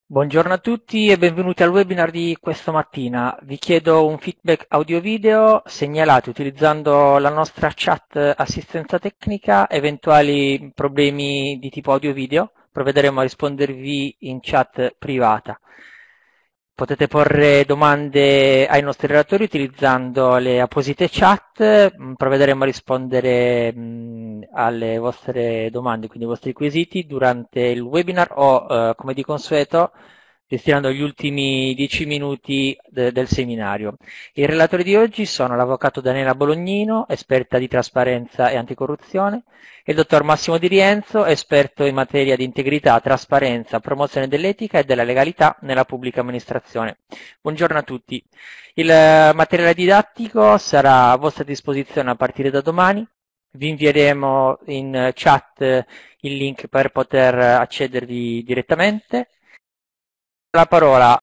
Buongiorno a tutti e benvenuti al webinar di questa mattina. Vi chiedo un feedback audio-video, segnalate utilizzando la nostra chat assistenza tecnica eventuali problemi di tipo audio-video. Provvederemo a rispondervi in chat privata. Potete porre domande ai nostri relatori utilizzando le apposite chat, provvederemo a rispondere alle vostre domande, quindi ai vostri quesiti durante il webinar o, come di consueto, destinando gli ultimi 10 minuti del seminario. I relatori di oggi sono l'avvocato Daniela Bolognino, esperta di trasparenza e anticorruzione, e il dottor Massimo Di Rienzo, esperto in materia di integrità, trasparenza, promozione dell'etica e della legalità nella pubblica amministrazione. Buongiorno a tutti. Il materiale didattico sarà a vostra disposizione a partire da domani. Vi invieremo in chat il link per poter accedervi direttamente. La parola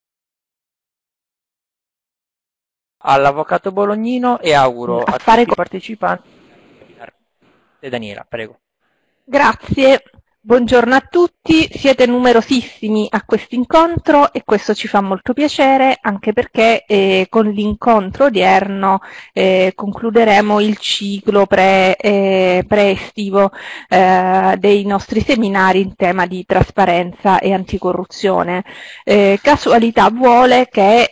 all'avvocato Bolognino e auguro a tutti i partecipanti. E Daniela, prego. Grazie, buongiorno a tutti, siete numerosissimi a questo incontro e questo ci fa molto piacere anche perché con l'incontro odierno concluderemo il ciclo pre-estivo dei nostri seminari in tema di trasparenza e anticorruzione. Casualità vuole che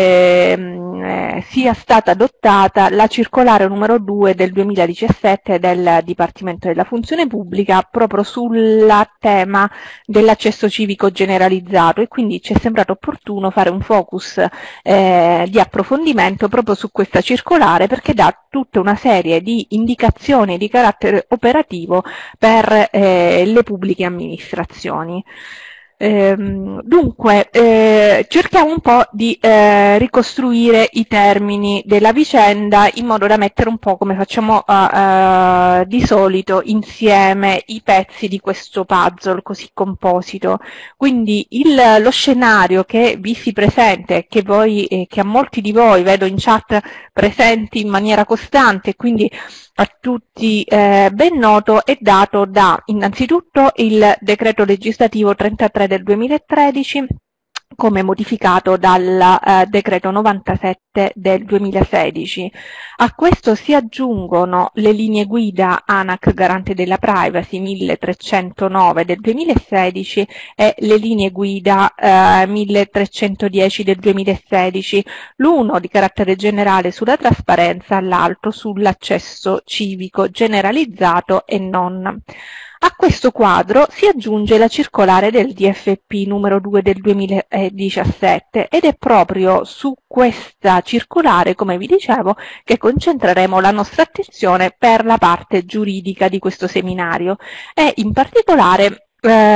sia stata adottata la circolare numero 2 del 2017 del Dipartimento della Funzione Pubblica proprio sul tema dell'accesso civico generalizzato e quindi ci è sembrato opportuno fare un focus di approfondimento proprio su questa circolare perché dà tutta una serie di indicazioni di carattere operativo per le pubbliche amministrazioni. Dunque, cerchiamo un po' di ricostruire i termini della vicenda in modo da mettere un po' come facciamo di solito insieme i pezzi di questo puzzle così composito. Quindi lo scenario che vi si presenta e che a molti di voi vedo in chat presenti in maniera costante, quindi a tutti ben noto, è dato da innanzitutto il decreto legislativo 33 del 2013 come modificato dal decreto 97 del 2016. A questo si aggiungono le linee guida ANAC Garante della Privacy 1309 del 2016 e le linee guida 1310 del 2016, l'uno di carattere generale sulla trasparenza, l'altro sull'accesso civico generalizzato e non. A questo quadro si aggiunge la circolare del DFP numero 2 del 2017 ed è proprio su questa circolare, come vi dicevo, che concentreremo la nostra attenzione per la parte giuridica di questo seminario e in particolare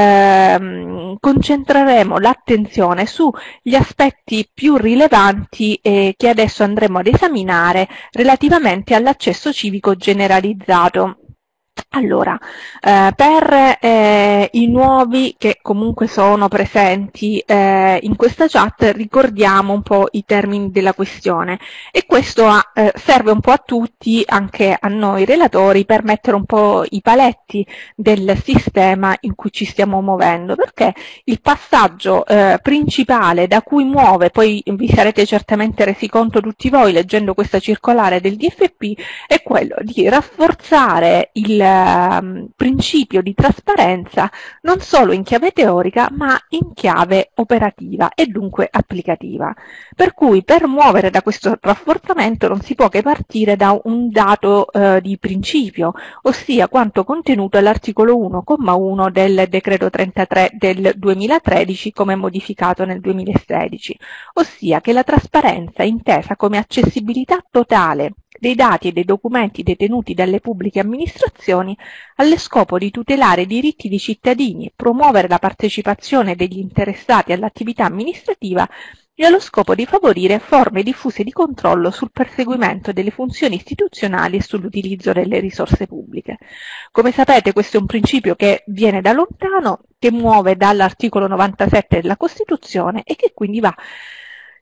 concentreremo l'attenzione sugli aspetti più rilevanti che adesso andremo ad esaminare relativamente all'accesso civico generalizzato. Allora, per i nuovi che comunque sono presenti in questa chat ricordiamo un po' i termini della questione e questo serve un po' a tutti, anche a noi relatori, per mettere un po' i paletti del sistema in cui ci stiamo muovendo, perché il passaggio principale da cui muove, poi vi sarete certamente resi conto tutti voi leggendo questa circolare del DFP, è quello di rafforzare il principio di trasparenza non solo in chiave teorica ma in chiave operativa e dunque applicativa. Per cui per muovere da questo rafforzamento non si può che partire da un dato di principio, ossia quanto contenuto all'articolo 1,1 del decreto 33 del 2013 come modificato nel 2016, ossia che la trasparenza intesa come accessibilità totale dei dati e dei documenti detenuti dalle pubbliche amministrazioni allo scopo di tutelare i diritti dei cittadini e promuovere la partecipazione degli interessati all'attività amministrativa e allo scopo di favorire forme diffuse di controllo sul perseguimento delle funzioni istituzionali e sull'utilizzo delle risorse pubbliche. Come sapete, questo è un principio che viene da lontano, che muove dall'articolo 97 della Costituzione e che quindi va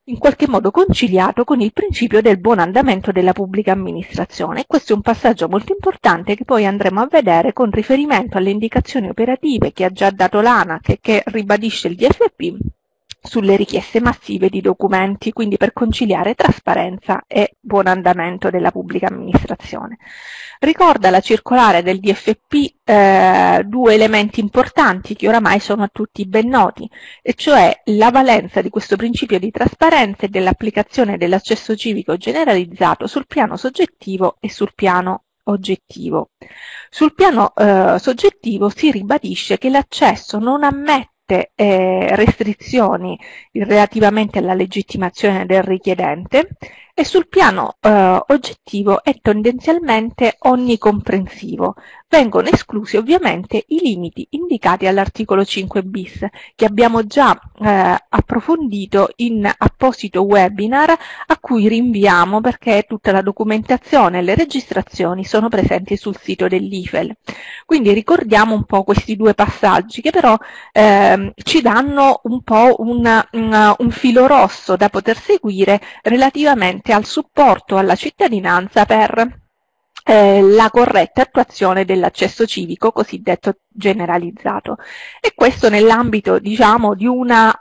in qualche modo conciliato con il principio del buon andamento della pubblica amministrazione. Questo è un passaggio molto importante che poi andremo a vedere con riferimento alle indicazioni operative che ha già dato l'ANAC e che ribadisce il DFP sulle richieste massive di documenti, quindi per conciliare trasparenza e buon andamento della pubblica amministrazione. Ricorda la circolare del DFP due elementi importanti che oramai sono a tutti ben noti, e cioè la valenza di questo principio di trasparenza e dell'applicazione dell'accesso civico generalizzato sul piano soggettivo e sul piano oggettivo. Sul piano soggettivo si ribadisce che l'accesso non ammette restrizioni relativamente alla legittimazione del richiedente, e sul piano oggettivo è tendenzialmente onnicomprensivo. Vengono esclusi ovviamente i limiti indicati all'articolo 5 bis, che abbiamo già approfondito in apposito webinar a cui rinviamo perché tutta la documentazione e le registrazioni sono presenti sul sito dell'IFEL. Quindi ricordiamo un po' questi due passaggi che però ci danno un po' un filo rosso da poter seguire relativamente al supporto alla cittadinanza per la corretta attuazione dell'accesso civico cosiddetto generalizzato, e questo nell'ambito, diciamo, di una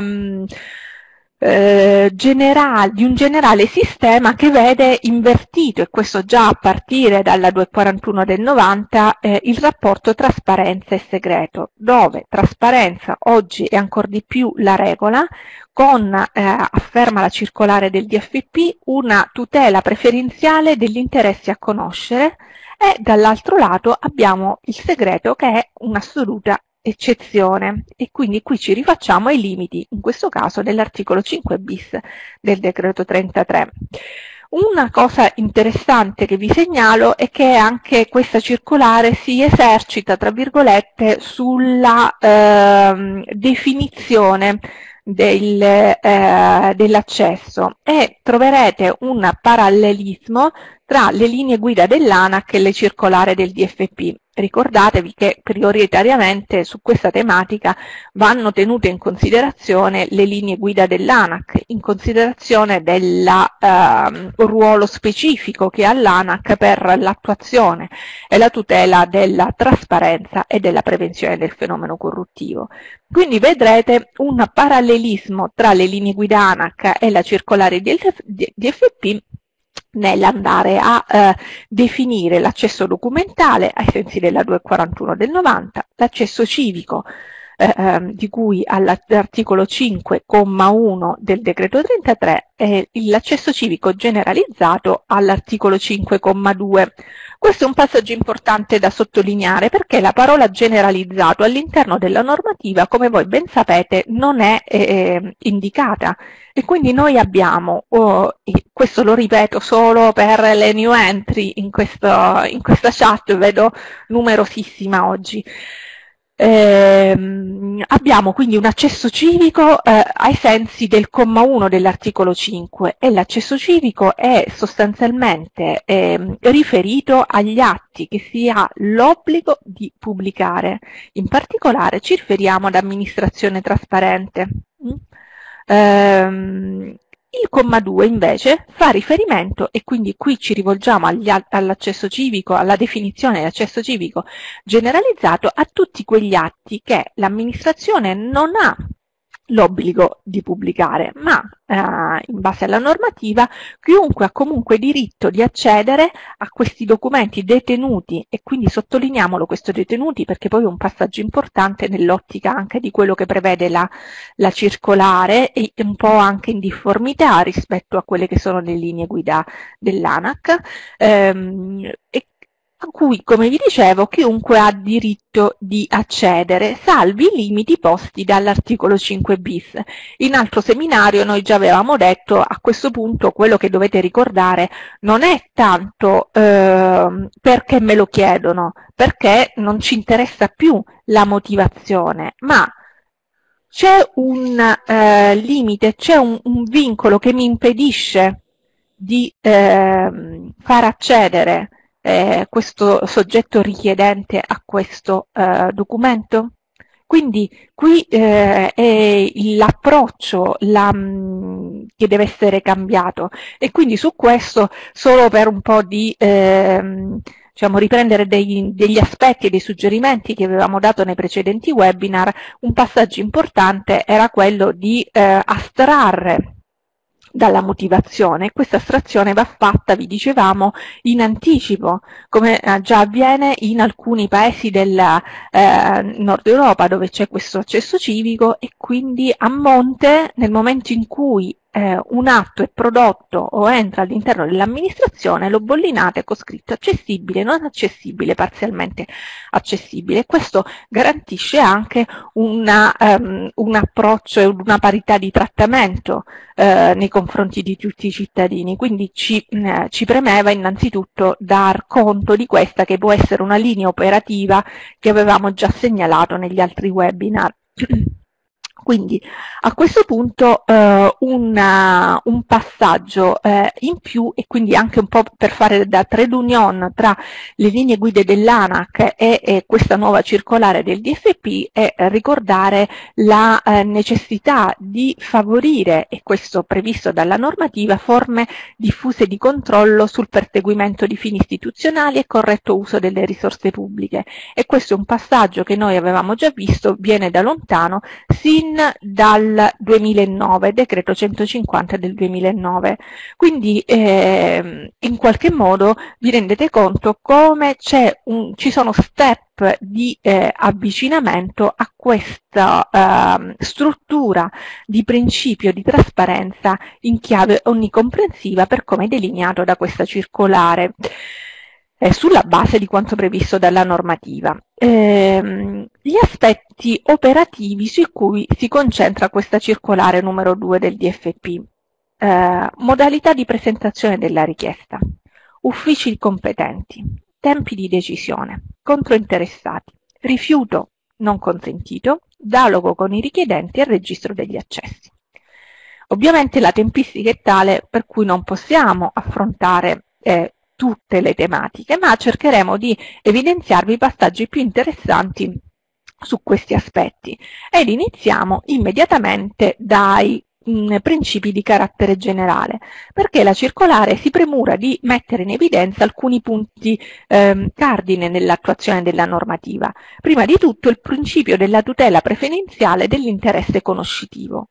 di un generale sistema che vede invertito, e questo già a partire dalla 241 del 90, il rapporto trasparenza e segreto, dove trasparenza oggi è ancor di più la regola, con, afferma la circolare del DFP, una tutela preferenziale degli interessi a conoscere, e dall'altro lato abbiamo il segreto che è un'assoluta eccezione, e quindi qui ci rifacciamo ai limiti, in questo caso dell'articolo 5 bis del decreto 33. Una cosa interessante che vi segnalo è che anche questa circolare si esercita, tra virgolette, sulla definizione dell'accesso, e troverete un parallelismo tra le linee guida dell'ANAC e le circolari del DFP. Ricordatevi che prioritariamente su questa tematica vanno tenute in considerazione le linee guida dell'ANAC, in considerazione del ruolo specifico che ha l'ANAC per l'attuazione e la tutela della trasparenza e della prevenzione del fenomeno corruttivo. Quindi vedrete un parallelismo tra le linee guida ANAC e la circolare DFP nell'andare a definire l'accesso documentale ai sensi della 241 del 90, l'accesso civico di cui all'articolo 5,1 del decreto 33 e l'accesso civico generalizzato all'articolo 5,2. Questo è un passaggio importante da sottolineare perché la parola generalizzato all'interno della normativa, come voi ben sapete, non è indicata, e quindi noi abbiamo, questo lo ripeto solo per le new entry in questa chat, vedo numerosissima oggi. Abbiamo quindi un accesso civico ai sensi del comma 1 dell'articolo 5, e l'accesso civico è sostanzialmente riferito agli atti che si ha l'obbligo di pubblicare. In particolare ci riferiamo ad amministrazione trasparente. Il comma 2 invece fa riferimento, e quindi qui ci rivolgiamo all'accesso civico, alla definizione di accesso civico generalizzato, a tutti quegli atti che l'amministrazione non ha l'obbligo di pubblicare, ma in base alla normativa chiunque ha comunque diritto di accedere a questi documenti detenuti, e quindi sottolineiamolo questo detenuti perché poi è un passaggio importante nell'ottica anche di quello che prevede la circolare, e un po' anche in difformità rispetto a quelle che sono le linee guida dell'ANAC, e a cui, come vi dicevo, chiunque ha diritto di accedere, salvi i limiti posti dall'articolo 5 bis. In altro seminario noi già avevamo detto, a questo punto quello che dovete ricordare non è tanto perché me lo chiedono, perché non ci interessa più la motivazione, ma c'è un limite, c'è un vincolo che mi impedisce di far accedere questo soggetto richiedente a questo documento. Quindi qui è l'approccio che deve essere cambiato, e quindi su questo, solo per un po' di diciamo, riprendere degli aspetti e dei suggerimenti che avevamo dato nei precedenti webinar, un passaggio importante era quello di astrarre dalla motivazione. Questa astrazione va fatta, vi dicevamo, in anticipo, come già avviene in alcuni paesi del Nord Europa, dove c'è questo accesso civico, e quindi a monte, nel momento in cui un atto è prodotto o entra all'interno dell'amministrazione, lo bollinate con scritto accessibile, non accessibile, parzialmente accessibile. Questo garantisce anche un approccio e una parità di trattamento nei confronti di tutti i cittadini, quindi ci premeva innanzitutto dar conto di questa, che può essere una linea operativa che avevamo già segnalato negli altri webinar. Quindi a questo punto un passaggio in più, e quindi anche un po' per fare da trade union tra le linee guida dell'ANAC e questa nuova circolare del DFP, è ricordare la necessità di favorire, e questo previsto dalla normativa, forme diffuse di controllo sul perseguimento di fini istituzionali e corretto uso delle risorse pubbliche. E questo è un passaggio che noi avevamo già visto, viene da lontano, sin dal 2009, decreto 150 del 2009. Quindi in qualche modo vi rendete conto come ci sono step di avvicinamento a questa struttura di principio di trasparenza in chiave onnicomprensiva, per come delineato da questa circolare, sulla base di quanto previsto dalla normativa. Gli aspetti operativi su cui si concentra questa circolare numero 2 del DFP. Modalità di presentazione della richiesta, uffici competenti, tempi di decisione, controinteressati, rifiuto non consentito, dialogo con i richiedenti e registro degli accessi. Ovviamente la tempistica è tale per cui non possiamo affrontare tutte le tematiche, ma cercheremo di evidenziarvi i passaggi più interessanti su questi aspetti, ed iniziamo immediatamente dai principi di carattere generale, perché la circolare si premura di mettere in evidenza alcuni punti cardine nell'attuazione della normativa. Prima di tutto il principio della tutela preferenziale dell'interesse conoscitivo.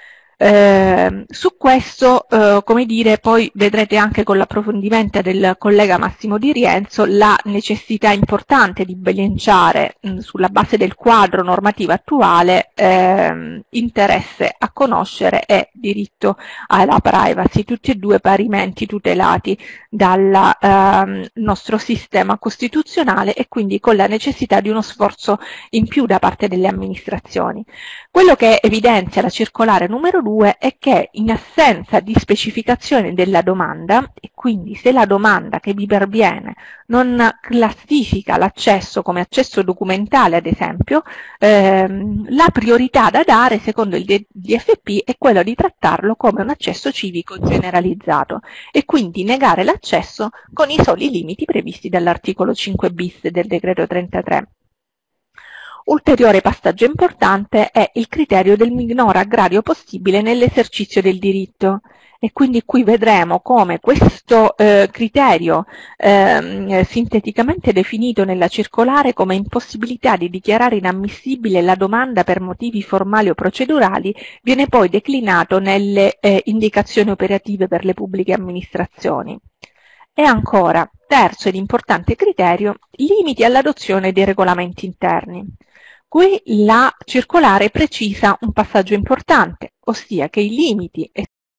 Su questo, come dire, poi vedrete anche con l'approfondimento del collega Massimo Di Rienzo la necessità importante di bilanciare sulla base del quadro normativo attuale interesse a conoscere e diritto alla privacy, tutti e due parimenti tutelati dal nostro sistema costituzionale, e quindi con la necessità di uno sforzo in più da parte delle amministrazioni. Quello che evidenzia la circolare numero 2 è che, in assenza di specificazione della domanda, e quindi se la domanda che vi perviene non classifica l'accesso come accesso documentale, ad esempio, la priorità da dare, secondo il DFP, è quello di trattarlo come un accesso civico generalizzato, e quindi negare l'accesso con i soli limiti previsti dall'articolo 5 bis del decreto 33. Ulteriore passaggio importante è il criterio del minor aggravio possibile nell'esercizio del diritto, e quindi qui vedremo come questo criterio, sinteticamente definito nella circolare come impossibilità di dichiarare inammissibile la domanda per motivi formali o procedurali, viene poi declinato nelle indicazioni operative per le pubbliche amministrazioni. E ancora, terzo ed importante criterio, limiti all'adozione dei regolamenti interni. Qui la circolare precisa un passaggio importante, ossia che i limiti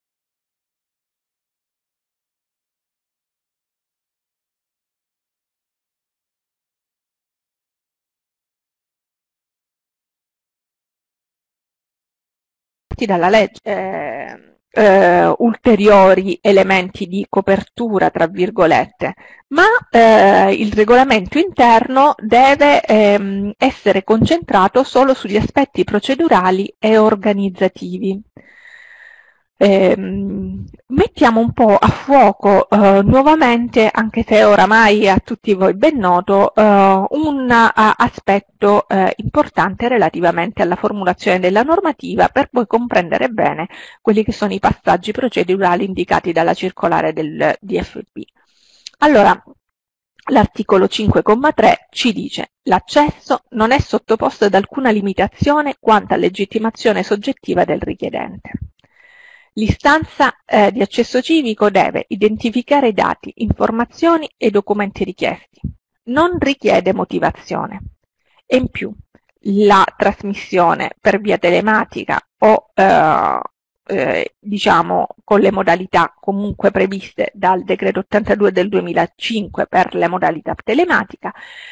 dalla legge ulteriori elementi di copertura, tra virgolette, ma il regolamento interno deve essere concentrato solo sugli aspetti procedurali e organizzativi. Mettiamo un po' a fuoco nuovamente, anche se oramai è a tutti voi ben noto, un aspetto importante relativamente alla formulazione della normativa per poi comprendere bene quelli che sono i passaggi procedurali indicati dalla circolare del DFP. Allora, l'articolo 5,3 ci dice: l'accesso non è sottoposto ad alcuna limitazione quanto a legittimazione soggettiva del richiedente. L'istanza di accesso civico deve identificare i dati, informazioni e documenti richiesti. Non richiede motivazione. E in più, la trasmissione per via telematica o diciamo con le modalità comunque previste dal decreto 82 del 2005 per le modalità telematica,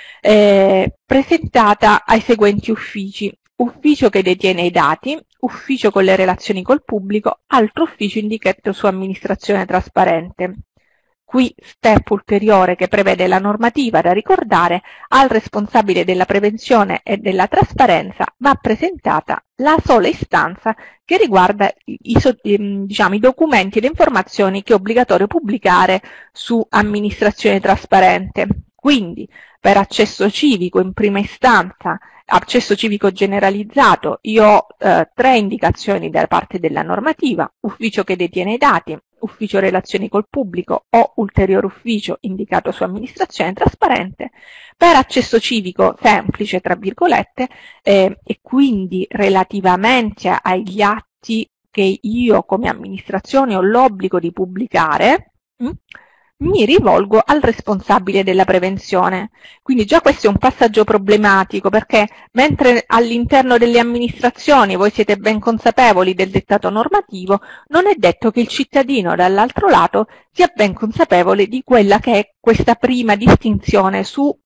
presentata ai seguenti uffici: ufficio che detiene i dati, ufficio con le relazioni col pubblico, altro ufficio indicato su amministrazione trasparente. Qui step ulteriore che prevede la normativa da ricordare: al responsabile della prevenzione e della trasparenza va presentata la sola istanza che riguarda diciamo, i documenti e le informazioni che è obbligatorio pubblicare su amministrazione trasparente. Quindi per accesso civico in prima istanza, accesso civico generalizzato, io ho 3 indicazioni da parte della normativa: ufficio che detiene i dati, ufficio relazioni col pubblico o ulteriore ufficio indicato su amministrazione trasparente. Per accesso civico semplice, tra virgolette, e quindi relativamente agli atti che io come amministrazione ho l'obbligo di pubblicare, mi rivolgo al responsabile della prevenzione. Quindi già questo è un passaggio problematico, perché mentre all'interno delle amministrazioni voi siete ben consapevoli del dettato normativo, non è detto che il cittadino dall'altro lato sia ben consapevole di quella che è questa prima distinzione sulla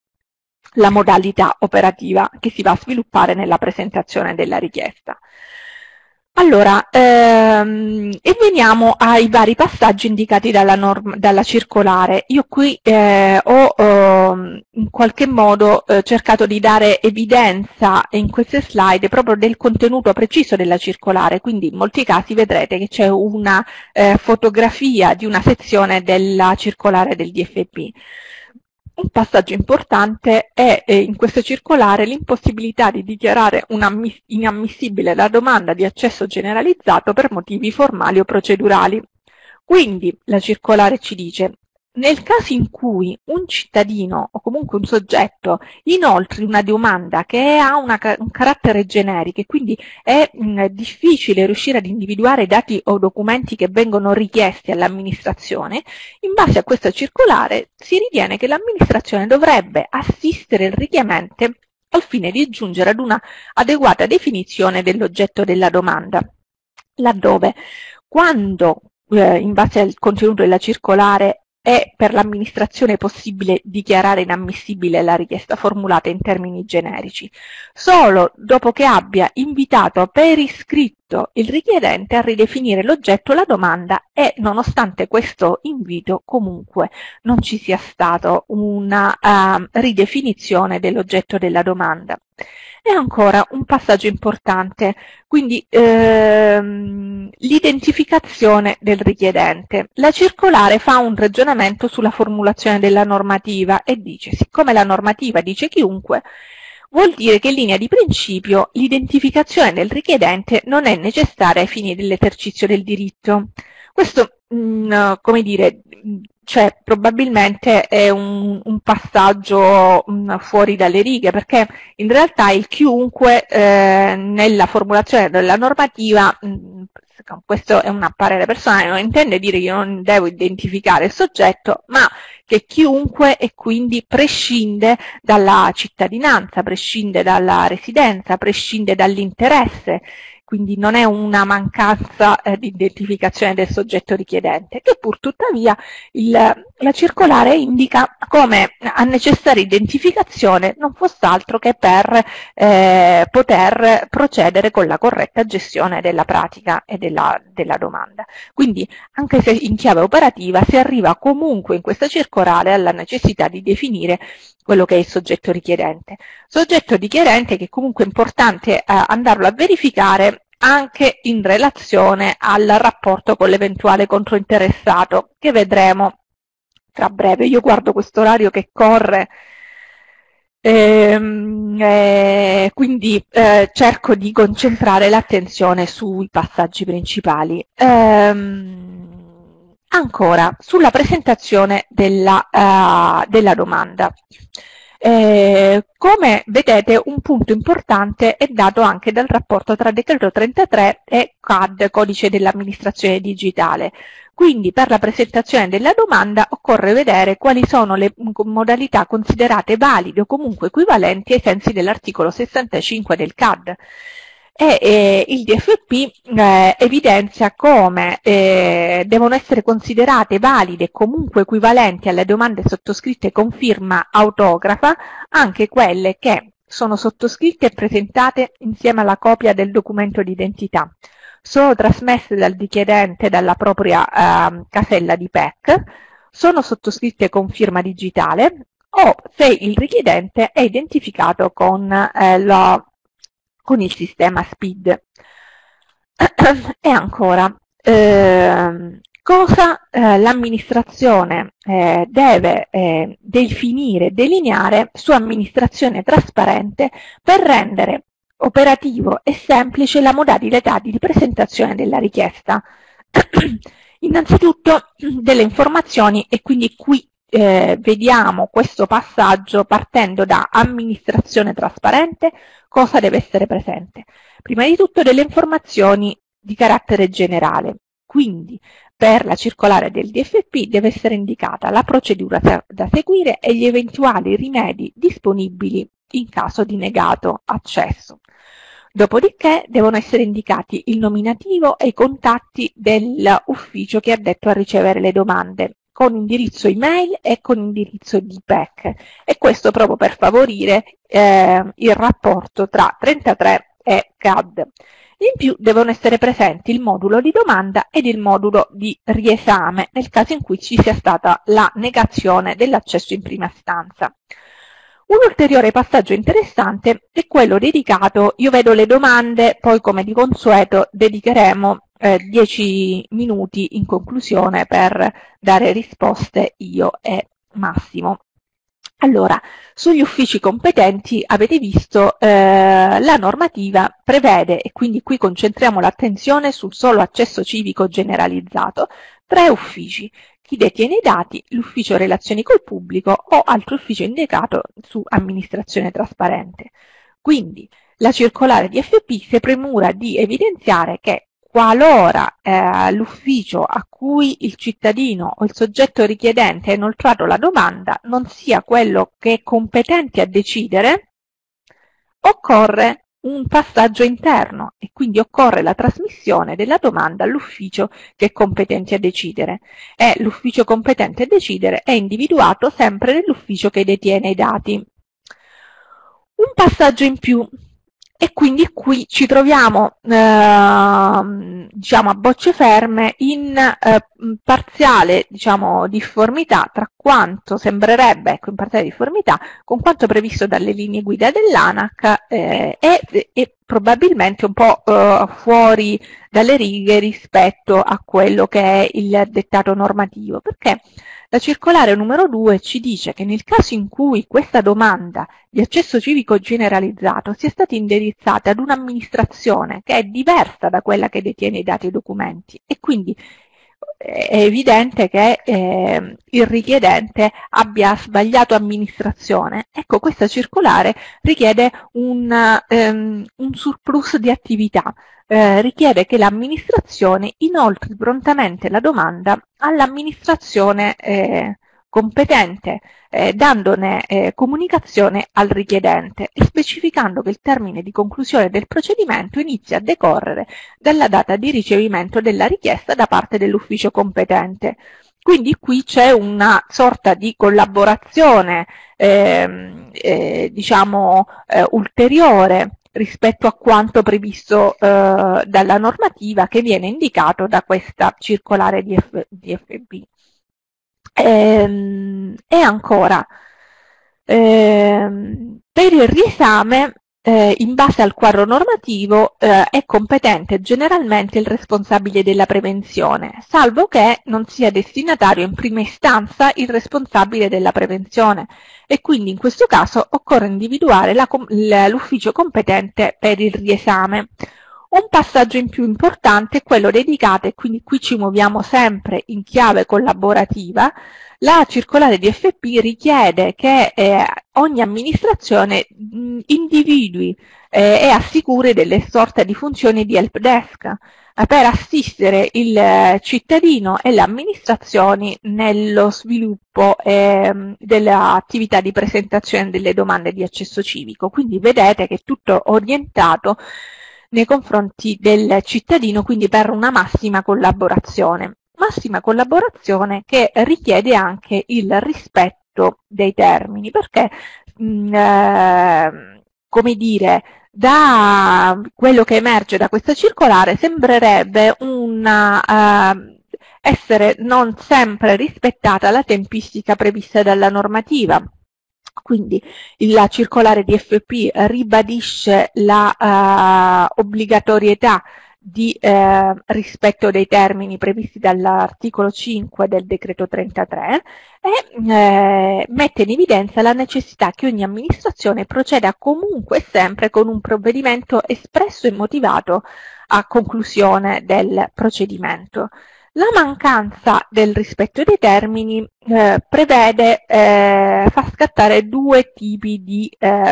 modalità operativa che si va a sviluppare nella presentazione della richiesta. Allora, e veniamo ai vari passaggi indicati dalla circolare. Io qui ho in qualche modo cercato di dare evidenza in queste slide proprio del contenuto preciso della circolare, quindi in molti casi vedrete che c'è una fotografia di una sezione della circolare del DFP. Un passaggio importante è in questa circolare l'impossibilità di dichiarare inammissibile la domanda di accesso generalizzato per motivi formali o procedurali. Quindi la circolare ci dice: nel caso in cui un cittadino o comunque un soggetto inoltri una domanda che ha un carattere generico e quindi è difficile riuscire ad individuare i dati o documenti che vengono richiesti all'amministrazione, in base a questa circolare si ritiene che l'amministrazione dovrebbe assistere il richiamente al fine di giungere ad una adeguata definizione dell'oggetto della domanda, laddove quando in base al contenuto della circolare è per l'amministrazione possibile dichiarare inammissibile la richiesta formulata in termini generici, solo dopo che abbia invitato per iscritto il richiedente a ridefinire l'oggetto della domanda e nonostante questo invito comunque non ci sia stata una ridefinizione dell'oggetto della domanda. E ancora un passaggio importante, quindi l'identificazione del richiedente. La circolare fa un ragionamento sulla formulazione della normativa e dice: siccome la normativa dice chiunque, vuol dire che in linea di principio l'identificazione del richiedente non è necessaria ai fini dell'esercizio del diritto. Questo, come dire, cioè probabilmente è un passaggio fuori dalle righe, perché in realtà il chiunque nella formulazione della normativa, questo è un parere personale, non intende dire che io non devo identificare il soggetto, ma che chiunque e quindi prescinde dalla cittadinanza, prescinde dalla residenza, prescinde dall'interesse. Quindi non è una mancanza di identificazione del soggetto richiedente, che pur tuttavia la circolare indica come a necessaria identificazione non fosse altro che per poter procedere con la corretta gestione della pratica e della domanda. Quindi anche se in chiave operativa si arriva comunque in questa circolare alla necessità di definire quello che è il soggetto richiedente. Soggetto richiedente che comunque è importante andarlo a verificare anche in relazione al rapporto con l'eventuale controinteressato, che vedremo tra breve. Io guardo questo orario che corre, quindi cerco di concentrare l'attenzione sui passaggi principali. Ancora, sulla presentazione della domanda. Come vedete, un punto importante è dato anche dal rapporto tra decreto 33 e CAD, codice dell'amministrazione digitale. Quindi per la presentazione della domanda occorre vedere quali sono le modalità considerate valide o comunque equivalenti ai sensi dell'articolo 65 del CAD. Il DFP evidenzia come devono essere considerate valide e comunque equivalenti alle domande sottoscritte con firma autografa anche quelle che sono sottoscritte e presentate insieme alla copia del documento di identità, sono trasmesse dal richiedente dalla propria casella di PEC, sono sottoscritte con firma digitale o se il richiedente è identificato con il sistema SPID. E ancora, cosa l'amministrazione deve definire, delineare su amministrazione trasparente per rendere operativo e semplice la modalità di presentazione della richiesta. Innanzitutto delle informazioni, e quindi qui vediamo questo passaggio partendo da amministrazione trasparente. Cosa deve essere presente? Prima di tutto delle informazioni di carattere generale, quindi per la circolare del DFP deve essere indicata la procedura da seguire e gli eventuali rimedi disponibili in caso di negato accesso. Dopodiché devono essere indicati il nominativo e i contatti dell'ufficio che è addetto a ricevere le domande, con indirizzo email e con indirizzo di PEC, e questo proprio per favorire il rapporto tra 33 e CAD. In più devono essere presenti il modulo di domanda ed il modulo di riesame nel caso in cui ci sia stata la negazione dell'accesso in prima istanza. Un ulteriore passaggio interessante è quello dedicato, io vedo le domande, poi come di consueto dedicheremo 10 minuti in conclusione per dare risposte io e Massimo. Allora, sugli uffici competenti avete visto la normativa prevede, e quindi qui concentriamo l'attenzione sul solo accesso civico generalizzato, 3 uffici: chi detiene i dati, l'ufficio relazioni col pubblico o altro ufficio indicato su amministrazione trasparente. Quindi la circolare DFP si premura di evidenziare che qualora l'ufficio a cui il cittadino o il soggetto richiedente ha inoltrato la domanda non sia quello che è competente a decidere, occorre un passaggio interno e quindi occorre la trasmissione della domanda all'ufficio che è competente a decidere, e l'ufficio competente a decidere è individuato sempre nell'ufficio che detiene i dati. Un passaggio in più, e quindi qui ci troviamo diciamo a bocce ferme in parziale difformità tra quanto sembrerebbe, in parziale difformità con quanto previsto dalle linee guida dell'ANAC e probabilmente un po' fuori dalle righe rispetto a quello che è il dettato normativo, perché la circolare numero 2 ci dice che nel caso in cui questa domanda di accesso civico generalizzato sia stata indirizzata ad un'amministrazione che è diversa da quella che detiene i dati e i documenti, e quindi è evidente che il richiedente abbia sbagliato amministrazione, ecco, questa circolare richiede un surplus di attività, richiede che l'amministrazione inoltri prontamente la domanda all'amministrazione competente, dandone comunicazione al richiedente e specificando che il termine di conclusione del procedimento inizia a decorrere dalla data di ricevimento della richiesta da parte dell'ufficio competente. Quindi qui c'è una sorta di collaborazione ulteriore rispetto a quanto previsto dalla normativa che viene indicato da questa circolare DFP. E ancora, per il riesame in base al quadro normativo è competente generalmente il responsabile della prevenzione, salvo che non sia destinatario in prima istanza il responsabile della prevenzione e quindi in questo caso occorre individuare l'ufficio competente per il riesame. Un passaggio in più importante è quello dedicato, e quindi qui ci muoviamo sempre in chiave collaborativa. La circolare di FP richiede che ogni amministrazione individui e assicuri delle sorte di funzioni di help desk per assistere il cittadino e le amministrazioni nello sviluppo dell'attività di presentazione delle domande di accesso civico. Quindi vedete che è tutto orientato nei confronti del cittadino, quindi per una massima collaborazione. Massima collaborazione che richiede anche il rispetto dei termini, perché, come dire, da quello che emerge da questa circolare sembrerebbe essere non sempre rispettata la tempistica prevista dalla normativa. Quindi la circolare di FP ribadisce la obbligatorietà di rispetto dei termini previsti dall'articolo 5 del decreto 33 e mette in evidenza la necessità che ogni amministrazione proceda comunque e sempre con un provvedimento espresso e motivato a conclusione del procedimento. La mancanza del rispetto dei termini prevede, fa scattare due tipi di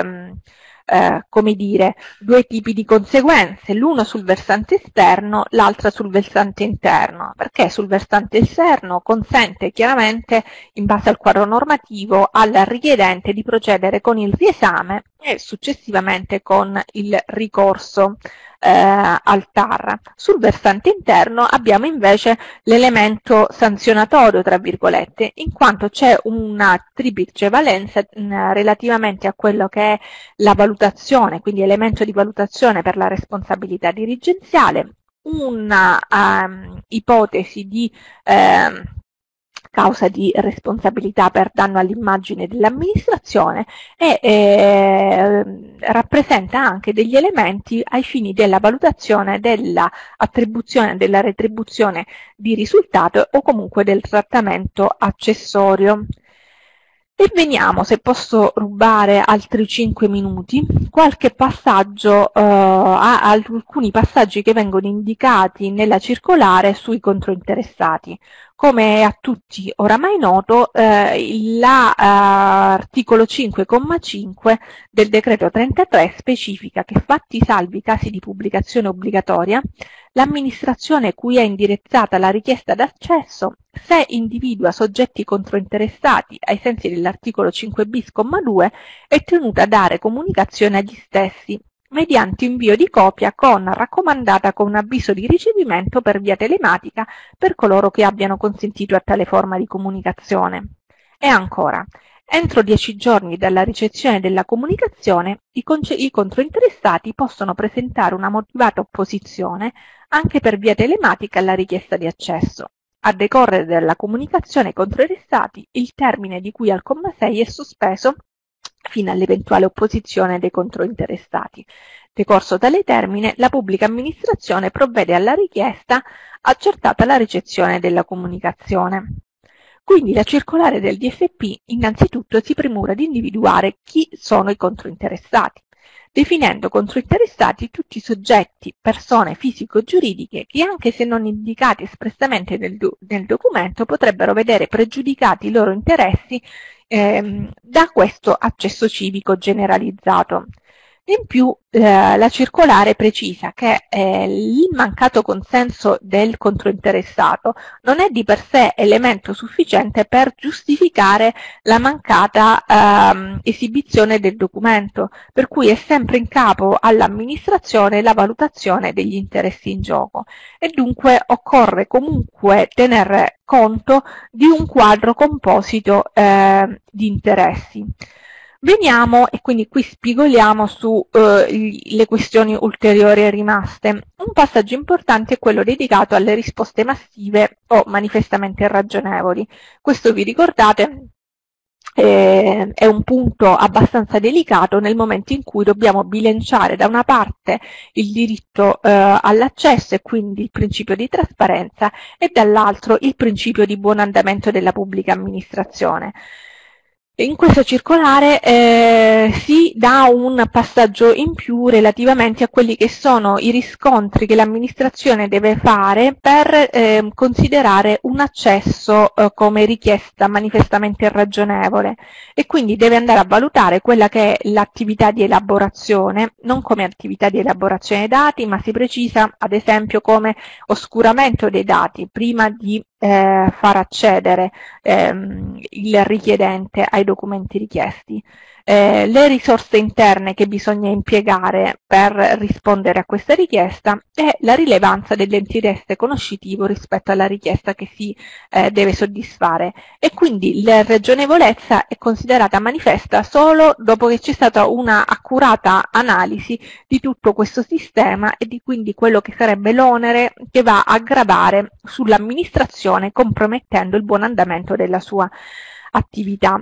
conseguenze, l'uno sul versante esterno, l'altra sul versante interno, perché sul versante esterno consente chiaramente, in base al quadro normativo, al richiedente di procedere con il riesame e successivamente con il ricorso al TAR. Sul versante interno abbiamo invece l'elemento sanzionatorio, tra virgolette, in quanto c'è una triplice valenza relativamente a quello che è la valutazione, quindi elemento di valutazione per la responsabilità dirigenziale, una ipotesi di causa di responsabilità per danno all'immagine dell'amministrazione e rappresenta anche degli elementi ai fini della valutazione dell'attribuzione della retribuzione di risultato o comunque del trattamento accessorio. E veniamo, se posso rubare altri 5 minuti, qualche passaggio, alcuni passaggi che vengono indicati nella circolare sui controinteressati. Come è a tutti oramai noto, l'articolo 5,5 del decreto 33 specifica che, fatti salvi i casi di pubblicazione obbligatoria, l'amministrazione cui è indirizzata la richiesta d'accesso, se individua soggetti controinteressati ai sensi dell'articolo 5 bis, comma 2, è tenuta a dare comunicazione agli stessi mediante invio di copia raccomandata con avviso di ricevimento per via telematica per coloro che abbiano consentito a tale forma di comunicazione. E ancora, entro 10 giorni dalla ricezione della comunicazione, i controinteressati possono presentare una motivata opposizione anche per via telematica alla richiesta di accesso. A decorrere dalla comunicazione ai controinteressati, il termine di cui al comma 6 è sospeso fino all'eventuale opposizione dei controinteressati. Decorso tale termine, la pubblica amministrazione provvede alla richiesta accertata la ricezione della comunicazione. Quindi la circolare del DFP innanzitutto si premura di individuare chi sono i controinteressati, definendo controinteressati tutti i soggetti, persone fisico-giuridiche che, anche se non indicati espressamente nel documento, potrebbero vedere pregiudicati i loro interessi da questo accesso civico generalizzato. In più la circolare precisa che il mancato consenso del controinteressato non è di per sé elemento sufficiente per giustificare la mancata esibizione del documento, per cui è sempre in capo all'amministrazione la valutazione degli interessi in gioco e dunque occorre comunque tener conto di un quadro composito di interessi. Veniamo, e quindi qui spigoliamo su le questioni ulteriori rimaste. Un passaggio importante è quello dedicato alle risposte massive o manifestamente irragionevoli. Questo, vi ricordate, è un punto abbastanza delicato nel momento in cui dobbiamo bilanciare da una parte il diritto all'accesso e quindi il principio di trasparenza e dall'altro il principio di buon andamento della pubblica amministrazione. In questa circolare si dà un passaggio in più relativamente a quelli che sono i riscontri che l'amministrazione deve fare per considerare un accesso come richiesta manifestamente irragionevole e quindi deve andare a valutare quella che è l'attività di elaborazione, non come attività di elaborazione dei dati, ma si precisa ad esempio come oscuramento dei dati prima di far accedere il richiedente ai documenti richiesti, le risorse interne che bisogna impiegare per rispondere a questa richiesta e la rilevanza dell'interesse conoscitivo rispetto alla richiesta che si deve soddisfare, e quindi la ragionevolezza è considerata manifesta solo dopo che c'è stata una accurata analisi di tutto questo sistema e di quindi quello che sarebbe l'onere che va a gravare sull'amministrazione, compromettendo il buon andamento della sua attività.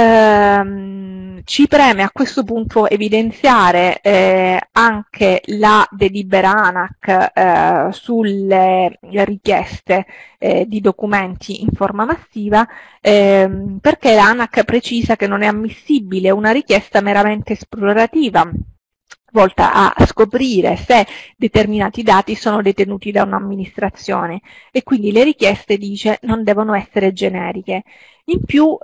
Ci preme a questo punto evidenziare anche la delibera ANAC sulle richieste di documenti in forma massiva, perché l'ANAC precisa che non è ammissibile una richiesta meramente esplorativa volta a scoprire se determinati dati sono detenuti da un'amministrazione, e quindi le richieste, dice, non devono essere generiche. In più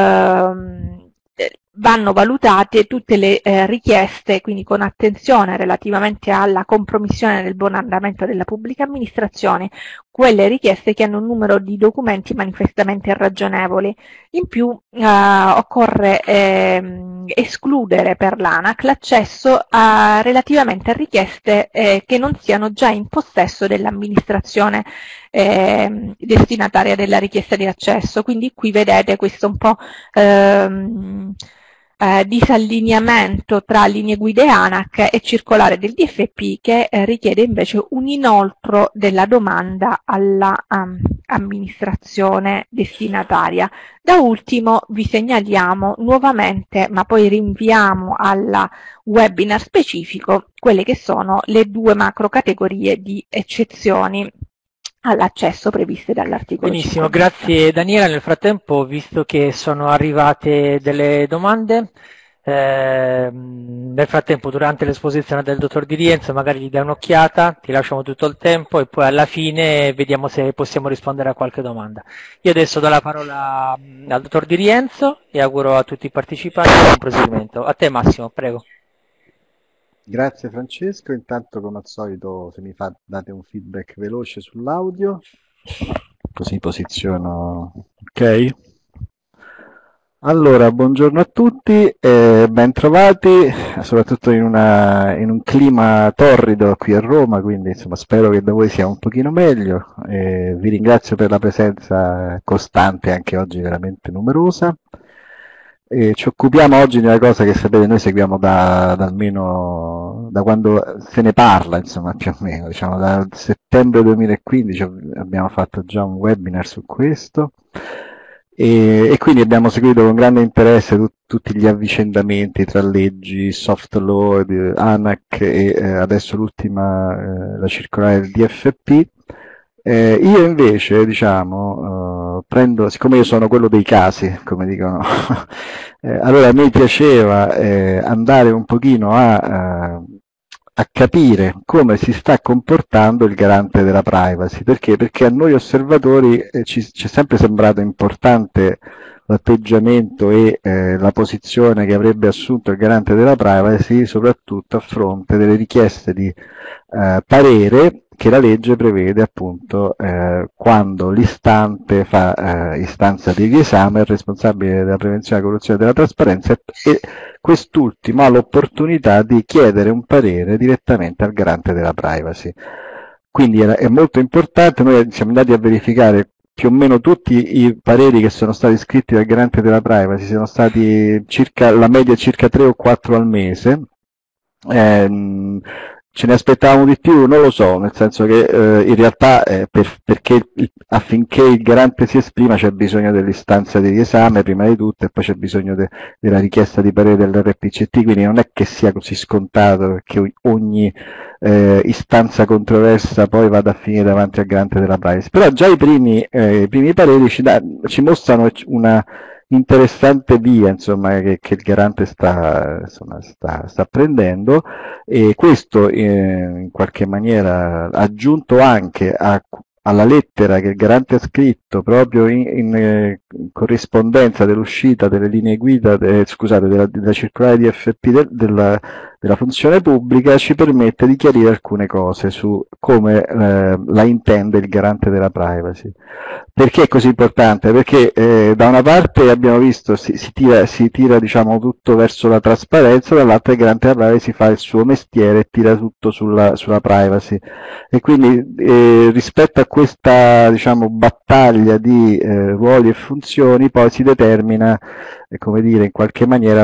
vanno valutate tutte le richieste, quindi con attenzione relativamente alla compromissione del buon andamento della pubblica amministrazione, quelle richieste che hanno un numero di documenti manifestamente irragionevoli. In più occorre escludere per l'ANAC l'accesso relativamente a richieste che non siano già in possesso dell'amministrazione destinataria della richiesta di accesso. Quindi qui vedete questo un po' disallineamento tra linee guida ANAC e circolare del DFP che richiede invece un inoltro della domanda alla amministrazione destinataria. Da ultimo vi segnaliamo nuovamente, ma poi rinviamo al webinar specifico, quelle che sono le due macro categorie di eccezioni all'accesso previste dall'articolo. Benissimo, grazie Daniela. Nel frattempo, visto che sono arrivate delle domande, nel frattempo durante l'esposizione del dottor Di Rienzo magari gli dai un'occhiata, ti lasciamo tutto il tempo e poi alla fine vediamo se possiamo rispondere a qualche domanda. Io adesso do la parola al dottor Di Rienzo e auguro a tutti i partecipanti un buon proseguimento. A te Massimo, prego. Grazie Francesco, intanto come al solito se mi date un feedback veloce sull'audio, così posiziono, ok? Allora, buongiorno a tutti, ben trovati, soprattutto in un clima torrido qui a Roma, quindi insomma spero che da voi sia un pochino meglio. Vi ringrazio per la presenza costante, anche oggi veramente numerosa. Ci occupiamo oggi di una cosa che sapete noi seguiamo almeno da quando se ne parla, insomma, più o meno, diciamo da settembre 2015 abbiamo fatto già un webinar su questo e quindi abbiamo seguito con grande interesse tutti gli avvicendamenti tra leggi, soft law, ANAC e adesso l'ultima, la circolare del DFP. Io invece, diciamo, siccome io sono quello dei casi, come dicono, allora mi piaceva andare un pochino a capire come si sta comportando il garante della privacy. Perché? Perché a noi osservatori ci è sempre sembrato importante l'atteggiamento e la posizione che avrebbe assunto il garante della privacy, soprattutto a fronte delle richieste di parere che la legge prevede appunto quando l'istante fa istanza di riesame, il responsabile della prevenzione della corruzione e della trasparenza, e quest'ultimo ha l'opportunità di chiedere un parere direttamente al garante della privacy. Quindi è molto importante. Noi siamo andati a verificare più o meno tutti i pareri che sono stati scritti dal garante della privacy, sono stati la media circa 3 o 4 al mese. Ce ne aspettavamo di più? Non lo so, nel senso che in realtà perché affinché il garante si esprima c'è bisogno dell'istanza di riesame prima di tutto, e poi c'è bisogno della richiesta di parere dell'RPCT, quindi non è che sia così scontato che ogni istanza controversa poi vada a finire davanti al garante della privacy. Però già i primi pareri ci mostrano una interessante via, insomma, che il garante sta prendendo, e questo in qualche maniera aggiunto anche alla lettera che il garante ha scritto proprio in corrispondenza dell'uscita delle linee guida, scusate, della circolare di FP della funzione pubblica, ci permette di chiarire alcune cose su come la intende il garante della privacy. Perché è così importante? Perché da una parte abbiamo visto si tira diciamo tutto verso la trasparenza, dall'altra il garante della privacy fa il suo mestiere e tira tutto sulla privacy, e quindi rispetto a questa diciamo battaglia di ruoli e funzioni poi si determina come dire, in qualche maniera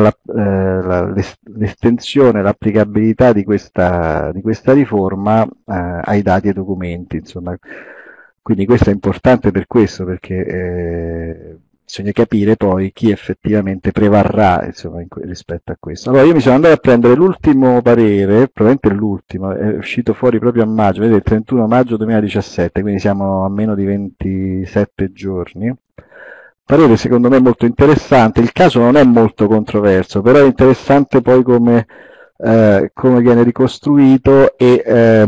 l'estensione, l'applicabilità di questa riforma ai dati e documenti, insomma. Quindi questo è importante per questo, perché bisogna capire poi chi effettivamente prevarrà, insomma, rispetto a questo. Allora io mi sono andato a prendere l'ultimo parere, probabilmente l'ultimo, è uscito fuori proprio a maggio, vedete, il 31 maggio 2017, quindi siamo a meno di 27 giorni. Parere secondo me molto interessante, il caso non è molto controverso, però è interessante poi come viene ricostruito, e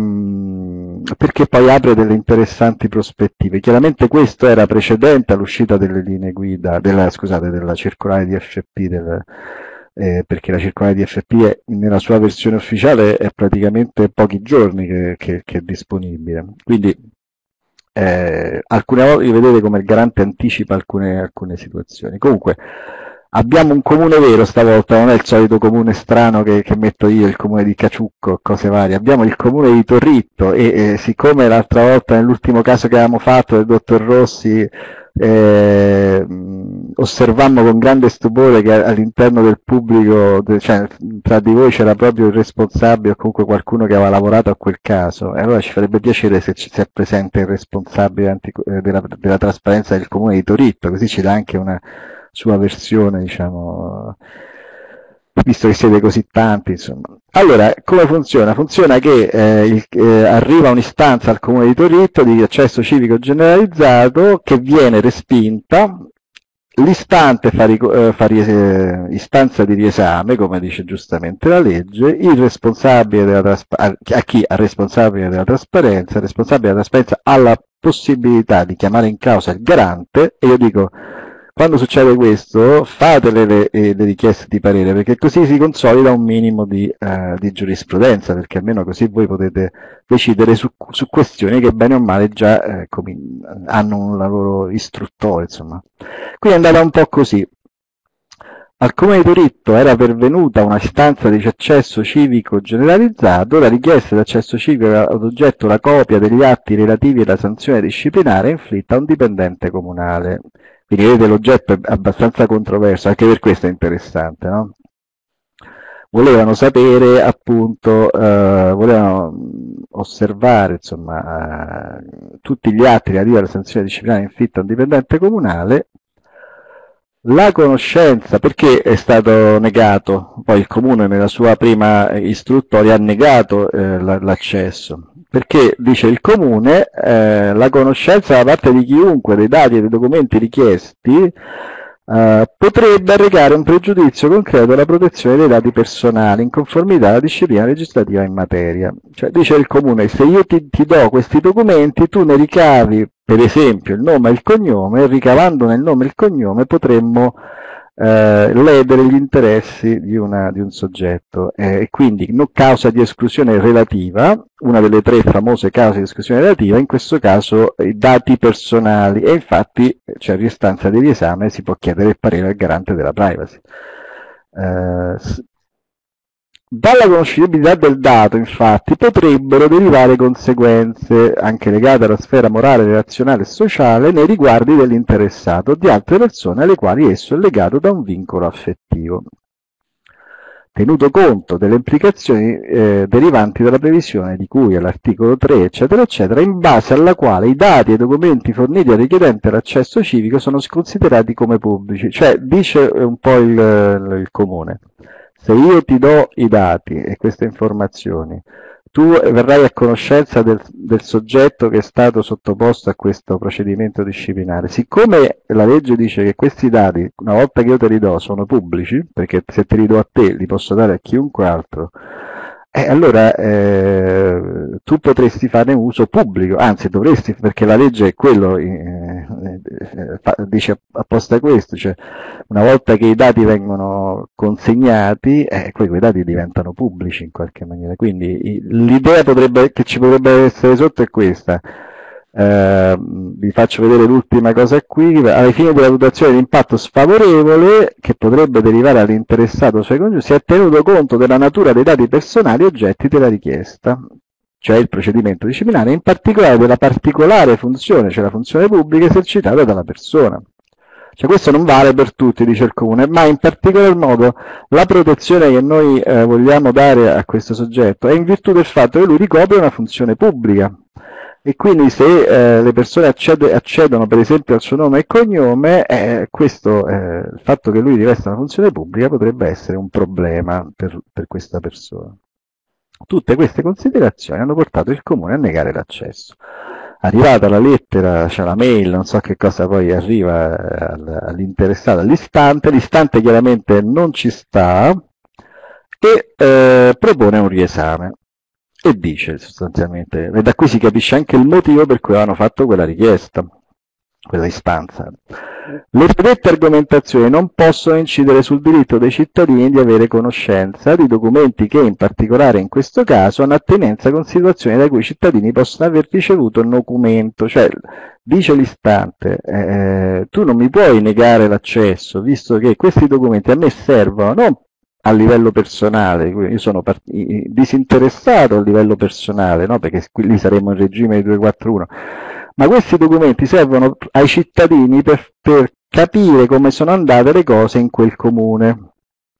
perché poi apre delle interessanti prospettive. Chiaramente questo era precedente all'uscita delle linee guida, della circolare di FP, perché la circolare di FP nella sua versione ufficiale è praticamente pochi giorni che è disponibile. Quindi alcune volte vedete come il garante anticipa alcune situazioni. Comunque abbiamo un comune vero stavolta, non è il solito comune strano che metto io, il comune di Caciucco, cose varie. Abbiamo il comune di Torritto, e siccome l'altra volta nell'ultimo caso che avevamo fatto del dottor Rossi osservammo con grande stupore che all'interno del pubblico, cioè tra di voi, c'era proprio il responsabile o comunque qualcuno che aveva lavorato a quel caso, e allora ci farebbe piacere se è presente il responsabile della trasparenza del comune di Torritto, così ci dà anche una sua versione, diciamo, visto che siete così tanti, insomma. Allora, come funziona? Funziona che arriva un'istanza al comune di Torritto di accesso civico generalizzato che viene respinta, l'istante fa istanza di riesame, come dice giustamente la legge, il responsabile a chi? Al responsabile della trasparenza, il responsabile della trasparenza ha la possibilità di chiamare in causa il garante, e io dico, quando succede questo, fate le richieste di parere, perché così si consolida un minimo di giurisprudenza, perché almeno così voi potete decidere su questioni che bene o male già hanno un lavoro istruttore, insomma. Quindi è andata un po' così. Al Comune di Torritto era pervenuta una istanza di accesso civico generalizzato, la richiesta di accesso civico aveva ad oggetto la copia degli atti relativi alla sanzione disciplinare inflitta a un dipendente comunale. Quindi vedete, l'oggetto è abbastanza controverso, anche per questo è interessante, no? Volevano sapere, appunto, volevano osservare, insomma, tutti gli atti relativi alla sanzione disciplinare inflitta a un dipendente comunale, la conoscenza, perché è stato negato, poi il Comune nella sua prima istruttoria ha negato l'accesso. Perché, dice il Comune, la conoscenza da parte di chiunque dei dati e dei documenti richiesti potrebbe arrecare un pregiudizio concreto alla protezione dei dati personali in conformità alla disciplina legislativa in materia. Cioè, dice il Comune, se io ti do questi documenti, tu ne ricavi, per esempio, il nome e il cognome, e ricavandone il nome e il cognome potremmo ledere gli interessi di un soggetto, e quindi causa di esclusione relativa, una delle tre famose cause di esclusione relativa, in questo caso i dati personali, e infatti c'è istanza di riesame, si può chiedere il parere al garante della privacy. Dalla conoscibilità del dato, infatti, potrebbero derivare conseguenze anche legate alla sfera morale, relazionale e sociale nei riguardi dell'interessato o di altre persone alle quali esso è legato da un vincolo affettivo. tenuto conto delle implicazioni derivanti dalla previsione di cui all'articolo 3, eccetera, eccetera, in base alla quale i dati e i documenti forniti al richiedente l'accesso civico sono considerati come pubblici. Cioè, dice un po' il Comune, se io ti do i dati e queste informazioni, tu verrai a conoscenza del soggetto che è stato sottoposto a questo procedimento disciplinare. Siccome la legge dice che questi dati, una volta che io te li do, sono pubblici, perché se te li do a te li posso dare a chiunque altro, allora tu potresti farne uso pubblico, anzi dovresti, perché la legge è quello, dice apposta questo, cioè una volta che i dati vengono consegnati, poi quei dati diventano pubblici in qualche maniera. Quindi l'idea che ci potrebbe essere sotto è questa. Vi faccio vedere l'ultima cosa qui. Ai fini della valutazione di impatto sfavorevole che potrebbe derivare all'interessato o suoi coniugi, si è tenuto conto della natura dei dati personali oggetti della richiesta, cioè il procedimento disciplinare, in particolare della particolare funzione, cioè la funzione pubblica esercitata dalla persona. Cioè questo non vale per tutti, dice il Comune, ma in particolar modo la protezione che noi vogliamo dare a questo soggetto è in virtù del fatto che lui ricopre una funzione pubblica. E quindi se le persone accedono per esempio al suo nome e cognome, il fatto che lui rivesta una funzione pubblica potrebbe essere un problema per questa persona. Tutte queste considerazioni hanno portato il Comune a negare l'accesso. Arrivata la lettera, c'è la mail, non so che cosa poi arriva all'interessato, all'istante, l'istante chiaramente non ci sta e propone un riesame. E dice sostanzialmente, e da qui si capisce anche il motivo per cui avevano fatto quella richiesta, quella istanza. Le predette argomentazioni non possono incidere sul diritto dei cittadini di avere conoscenza di documenti che, in particolare in questo caso, hanno attinenza con situazioni da cui i cittadini possono aver ricevuto un documento. Cioè, dice l'istante, tu non mi puoi negare l'accesso, visto che questi documenti a me servono non a livello personale, io sono disinteressato a livello personale, no? Perché lì saremmo in regime di 241, ma questi documenti servono ai cittadini per capire come sono andate le cose in quel comune.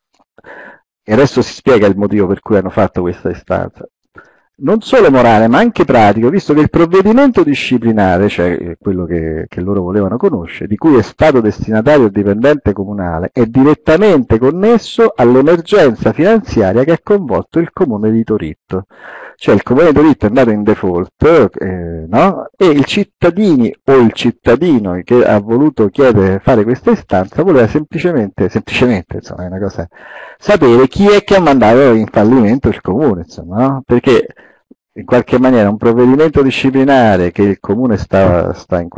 E adesso si spiega il motivo per cui hanno fatto questa istanza. Non solo morale, ma anche pratico, visto che il provvedimento disciplinare, cioè quello che loro volevano conoscere, di cui è stato destinatario il dipendente comunale, è direttamente connesso all'emergenza finanziaria che ha coinvolto il comune di Toritto. Cioè il comune di Toritto è andato in default, no? E il cittadino che ha voluto fare questa istanza voleva semplicemente, insomma, è una cosa, sapere chi è che ha mandato in fallimento il comune, insomma, no? Perché in qualche maniera un provvedimento disciplinare che il comune sta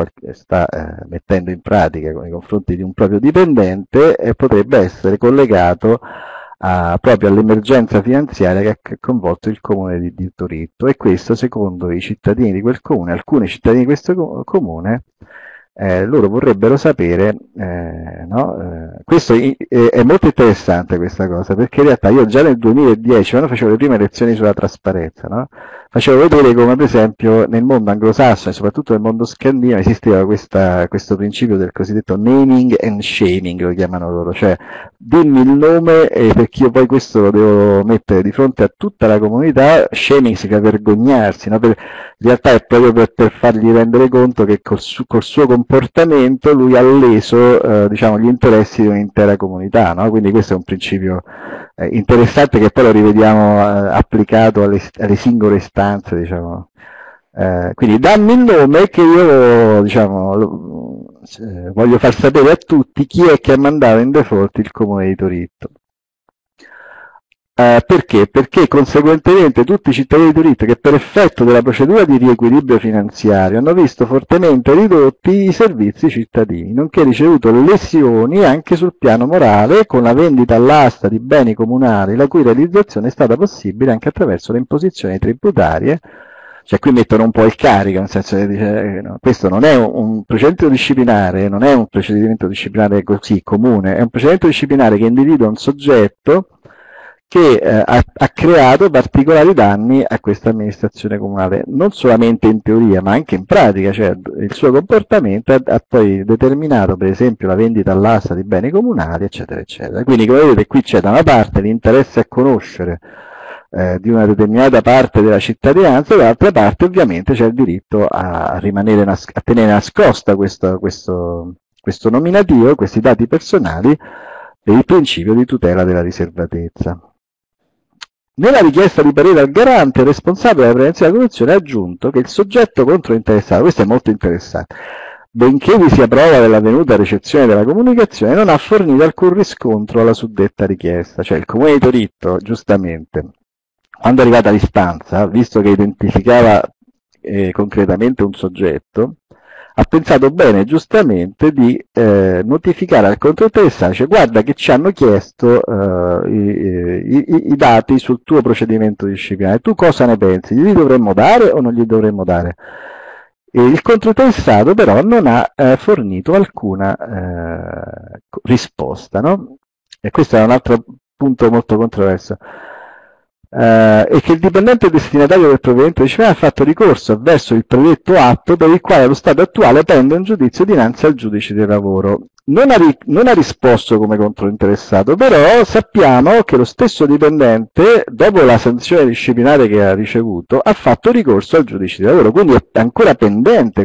mettendo in pratica nei confronti di un proprio dipendente potrebbe essere collegato proprio all'emergenza finanziaria che ha coinvolto il comune di Toritto, e questo secondo i cittadini di quel comune, alcuni cittadini di questo comune, loro vorrebbero sapere, no? Questo è molto interessante questa cosa, perché in realtà io già nel 2010, quando facevo le prime lezioni sulla trasparenza, no? Facevo vedere come ad esempio nel mondo anglosassone, soprattutto nel mondo scandinavo, esisteva questo principio del cosiddetto naming and shaming, lo chiamano loro, cioè dimmi il nome perché io poi questo lo devo mettere di fronte a tutta la comunità. Shaming significa vergognarsi, no? In realtà è proprio per fargli rendere conto che col suo comportamento lui ha leso diciamo, gli interessi di un'intera comunità, no? Quindi questo è un principio interessante che poi lo rivediamo applicato alle singole istanze, diciamo. Quindi dammi il nome che io diciamo, voglio far sapere a tutti chi è che ha mandato in default il comune di Toritto. Perché? Perché conseguentemente tutti i cittadini di Toritto che per effetto della procedura di riequilibrio finanziario hanno visto fortemente ridotti i servizi cittadini, nonché ricevuto lesioni anche sul piano morale con la vendita all'asta di beni comunali, la cui realizzazione è stata possibile anche attraverso le imposizioni tributarie. Cioè qui mettono un po' il carico, nel senso che dice, no, questo non è un procedimento disciplinare, non è un procedimento disciplinare così comune, è un procedimento disciplinare che individua un soggetto che ha creato particolari danni a questa amministrazione comunale, non solamente in teoria ma anche in pratica, cioè il suo comportamento ha poi determinato per esempio la vendita all'asta di beni comunali, eccetera, eccetera. Quindi come vedete qui c'è da una parte l'interesse a conoscere di una determinata parte della cittadinanza, dall'altra parte ovviamente c'è il diritto a rimanere a tenere nascosta questo nominativo, questi dati personali, per il principio di tutela della riservatezza. Nella richiesta di parere al garante, il responsabile della prevenzione della corruzione ha aggiunto che il soggetto controinteressato, questo è molto interessante, benché vi sia prova dell'avvenuta ricezione della comunicazione, non ha fornito alcun riscontro alla suddetta richiesta. Cioè il Comune di Toritto, giustamente, quando è arrivata l'istanza, visto che identificava concretamente un soggetto, ha pensato bene, giustamente, di notificare al controinteressato, cioè guarda che ci hanno chiesto i dati sul tuo procedimento disciplinare, tu cosa ne pensi? Gli dovremmo dare o non gli dovremmo dare? E il controinteressato però non ha fornito alcuna risposta, no? E questo è un altro punto molto controverso. E che il dipendente destinatario del provvedimento disciplinare ha fatto ricorso verso il predetto atto per il quale allo stato attuale pende un giudizio dinanzi al giudice del lavoro. Non ha risposto come controinteressato, però sappiamo che lo stesso dipendente, dopo la sanzione disciplinare che ha ricevuto, ha fatto ricorso al giudice del lavoro, quindi è ancora pendente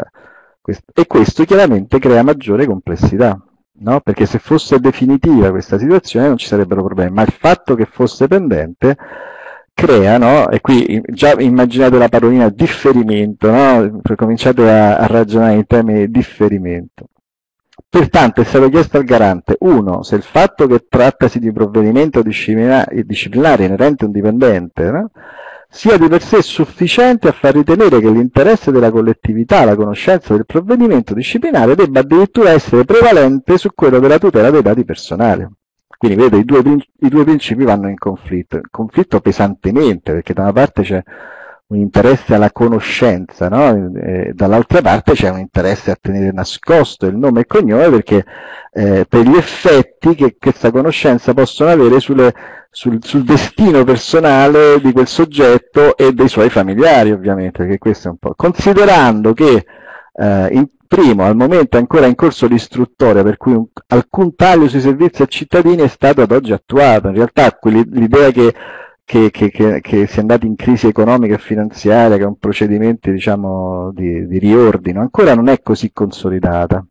e questo chiaramente crea maggiore complessità. No? Perché se fosse definitiva questa situazione non ci sarebbero problemi, ma il fatto che fosse pendente crea, no? E qui già immaginate la parolina differimento, no? Cominciate a ragionare in termini di differimento. Pertanto è stato chiesto al garante, 1, se il fatto che trattasi di provvedimento disciplinare inerente a un dipendente, no? sia di per sé sufficiente a far ritenere che l'interesse della collettività alla conoscenza del provvedimento disciplinare debba addirittura essere prevalente su quello della tutela dei dati personali. Quindi vedete, i due principi vanno in conflitto pesantemente, perché da una parte c'è un interesse alla conoscenza, no? Dall'altra parte c'è un interesse a tenere nascosto il nome e cognome, perché per gli effetti che questa conoscenza possono avere sul destino personale di quel soggetto e dei suoi familiari, ovviamente, perché questo è un po'. Considerando che primo, al momento è ancora in corso l'istruttoria, per cui alcun taglio sui servizi ai cittadini è stato ad oggi attuato. In realtà l'idea che si è andati in crisi economica e finanziaria, che è un procedimento, diciamo, di riordino, ancora non è così consolidata.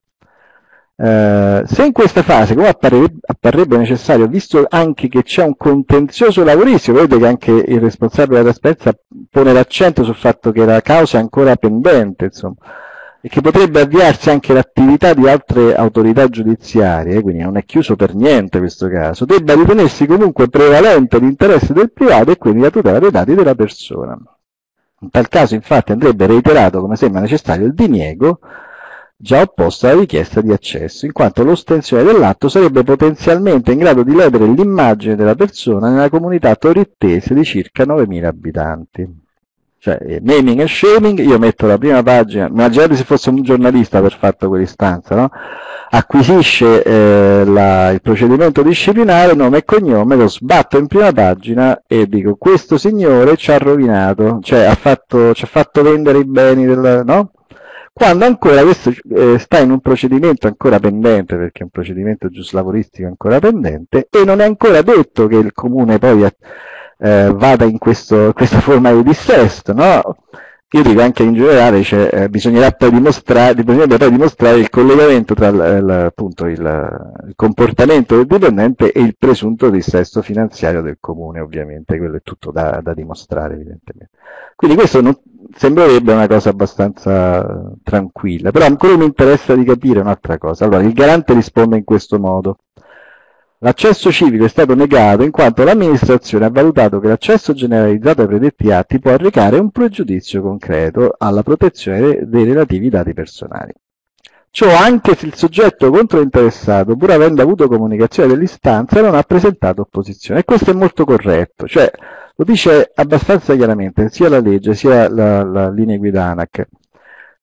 Se in questa fase, come apparrebbe necessario, visto anche che c'è un contenzioso lavoristico, vedete che anche il responsabile della trasparenza pone l'accento sul fatto che la causa è ancora pendente, insomma, e che potrebbe avviarsi anche l'attività di altre autorità giudiziarie, quindi non è chiuso per niente questo caso, debba ritenersi comunque prevalente l'interesse del privato e quindi la tutela dei dati della persona. In tal caso, infatti, andrebbe reiterato, come sembra necessario, il diniego già opposto alla richiesta di accesso, in quanto l'ostensione dell'atto sarebbe potenzialmente in grado di ledere l'immagine della persona nella comunità torittese di circa 9.000 abitanti. Cioè, naming e shaming, io metto la prima pagina, immaginate se fosse un giornalista per fatto quell'istanza, no? Acquisisce il procedimento disciplinare, nome e cognome, lo sbatto in prima pagina e dico questo signore ci ha rovinato, cioè ci ha fatto vendere i beni no? Quando ancora questo sta in un procedimento ancora pendente, perché è un procedimento giuslavoristico ancora pendente, e non è ancora detto che il comune poi vada in questa forma di dissesto, no? Io dico anche in generale, bisognerebbe poi dimostrare il collegamento tra appunto il comportamento del dipendente e il presunto dissesto finanziario del comune, ovviamente, quello è tutto da dimostrare, evidentemente. Quindi questo sembrerebbe una cosa abbastanza tranquilla, però ancora mi interessa di capire un'altra cosa. Allora, il garante risponde in questo modo. L'accesso civico è stato negato in quanto l'amministrazione ha valutato che l'accesso generalizzato ai predetti atti può arrecare un pregiudizio concreto alla protezione dei relativi dati personali. Ciò anche se il soggetto controinteressato, pur avendo avuto comunicazione dell'istanza, non ha presentato opposizione. E questo è molto corretto, cioè lo dice abbastanza chiaramente sia la legge sia la linea guida ANAC.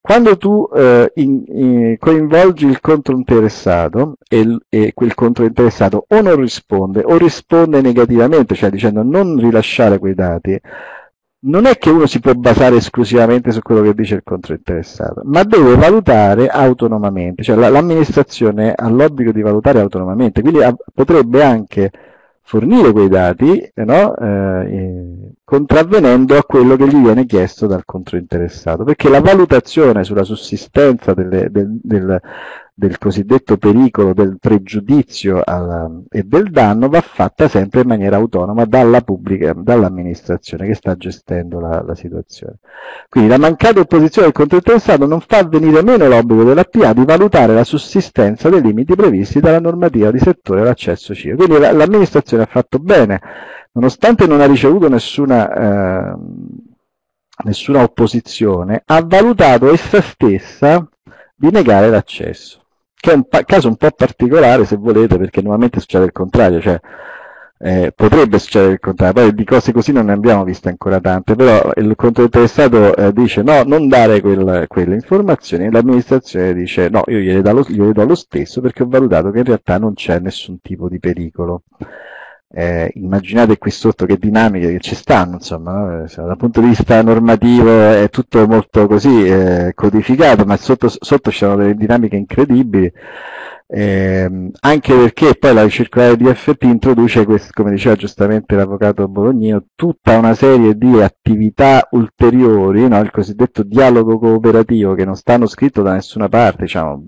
quando tu coinvolgi il controinteressato e quel controinteressato o non risponde o risponde negativamente, cioè dicendo non rilasciare quei dati, non è che uno si può basare esclusivamente su quello che dice il controinteressato, ma deve valutare autonomamente, cioè l'amministrazione ha l'obbligo di valutare autonomamente, quindi potrebbe anche fornire quei dati, no? Contravvenendo a quello che gli viene chiesto dal controinteressato, perché la valutazione sulla sussistenza del cosiddetto pericolo, del pregiudizio e del danno va fatta sempre in maniera autonoma dall'amministrazione che sta gestendo la situazione. Quindi la mancata opposizione del controinteressato non fa venire meno l'obbligo della PA di valutare la sussistenza dei limiti previsti dalla normativa di settore all'accesso civico. Quindi l'amministrazione ha fatto bene, nonostante non ha ricevuto nessuna opposizione, ha valutato essa stessa di negare l'accesso, che è un caso un po' particolare, se volete, perché normalmente succede il contrario, cioè potrebbe succedere il contrario, poi di cose così non ne abbiamo viste ancora tante, però il controinteressato dice no, non dare quelle informazioni, e l'amministrazione dice no, io gliele do lo stesso perché ho valutato che in realtà non c'è nessun tipo di pericolo. Immaginate qui sotto che dinamiche che ci stanno, insomma, no? Dal punto di vista normativo è tutto molto così codificato, ma sotto ci sono delle dinamiche incredibili, anche perché poi la circolare di DFP introduce, come diceva giustamente l'avvocato Bolognino, tutta una serie di attività ulteriori, no? Il cosiddetto dialogo cooperativo, che non stanno scritto da nessuna parte, diciamo,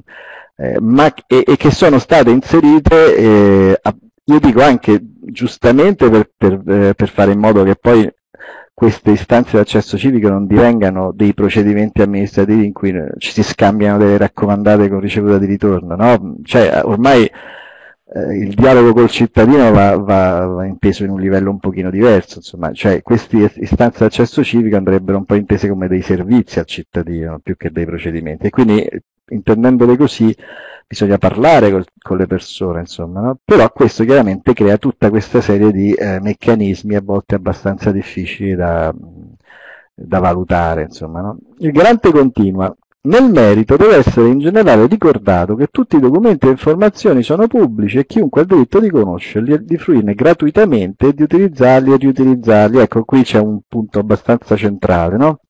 e che sono state inserite io dico anche giustamente per fare in modo che poi queste istanze di accesso civico non divengano dei procedimenti amministrativi in cui ci si scambiano delle raccomandate con ricevuta di ritorno, no? Cioè ormai il dialogo col cittadino va inteso in un livello un pochino diverso, insomma, cioè queste istanze di accesso civico andrebbero un po' intese come dei servizi al cittadino più che dei procedimenti, e quindi intendendole così bisogna parlare con le persone, insomma, no? Però questo chiaramente crea tutta questa serie di meccanismi a volte abbastanza difficili da valutare, insomma, no? Il garante continua: nel merito deve essere in generale ricordato che tutti i documenti e informazioni sono pubblici e chiunque ha il diritto di conoscerli, di fruirne gratuitamente, di utilizzarli e riutilizzarli. Ecco, qui c'è un punto abbastanza centrale, no?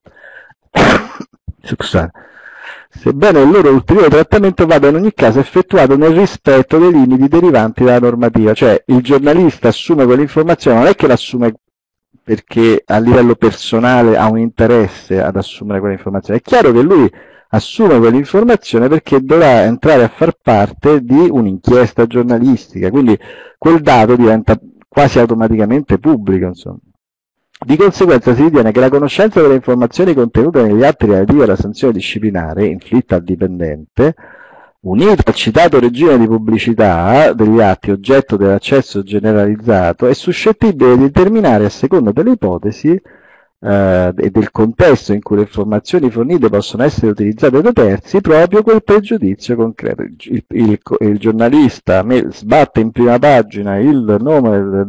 Scusate. Sebbene il loro ulteriore trattamento vada in ogni caso effettuato nel rispetto dei limiti derivanti dalla normativa, cioè il giornalista assume quell'informazione, non è che l'assume perché a livello personale ha un interesse ad assumere quell'informazione, è chiaro che lui assume quell'informazione perché dovrà entrare a far parte di un'inchiesta giornalistica, quindi quel dato diventa quasi automaticamente pubblico, insomma. Di conseguenza si ritiene che la conoscenza delle informazioni contenute negli atti relativi alla sanzione disciplinare inflitta al dipendente, unita al citato regime di pubblicità degli atti oggetto dell'accesso generalizzato, è suscettibile di determinare, a seconda delle ipotesi e del contesto in cui le informazioni fornite possono essere utilizzate da terzi, proprio quel pregiudizio concreto. Il giornalista sbatte in prima pagina il nome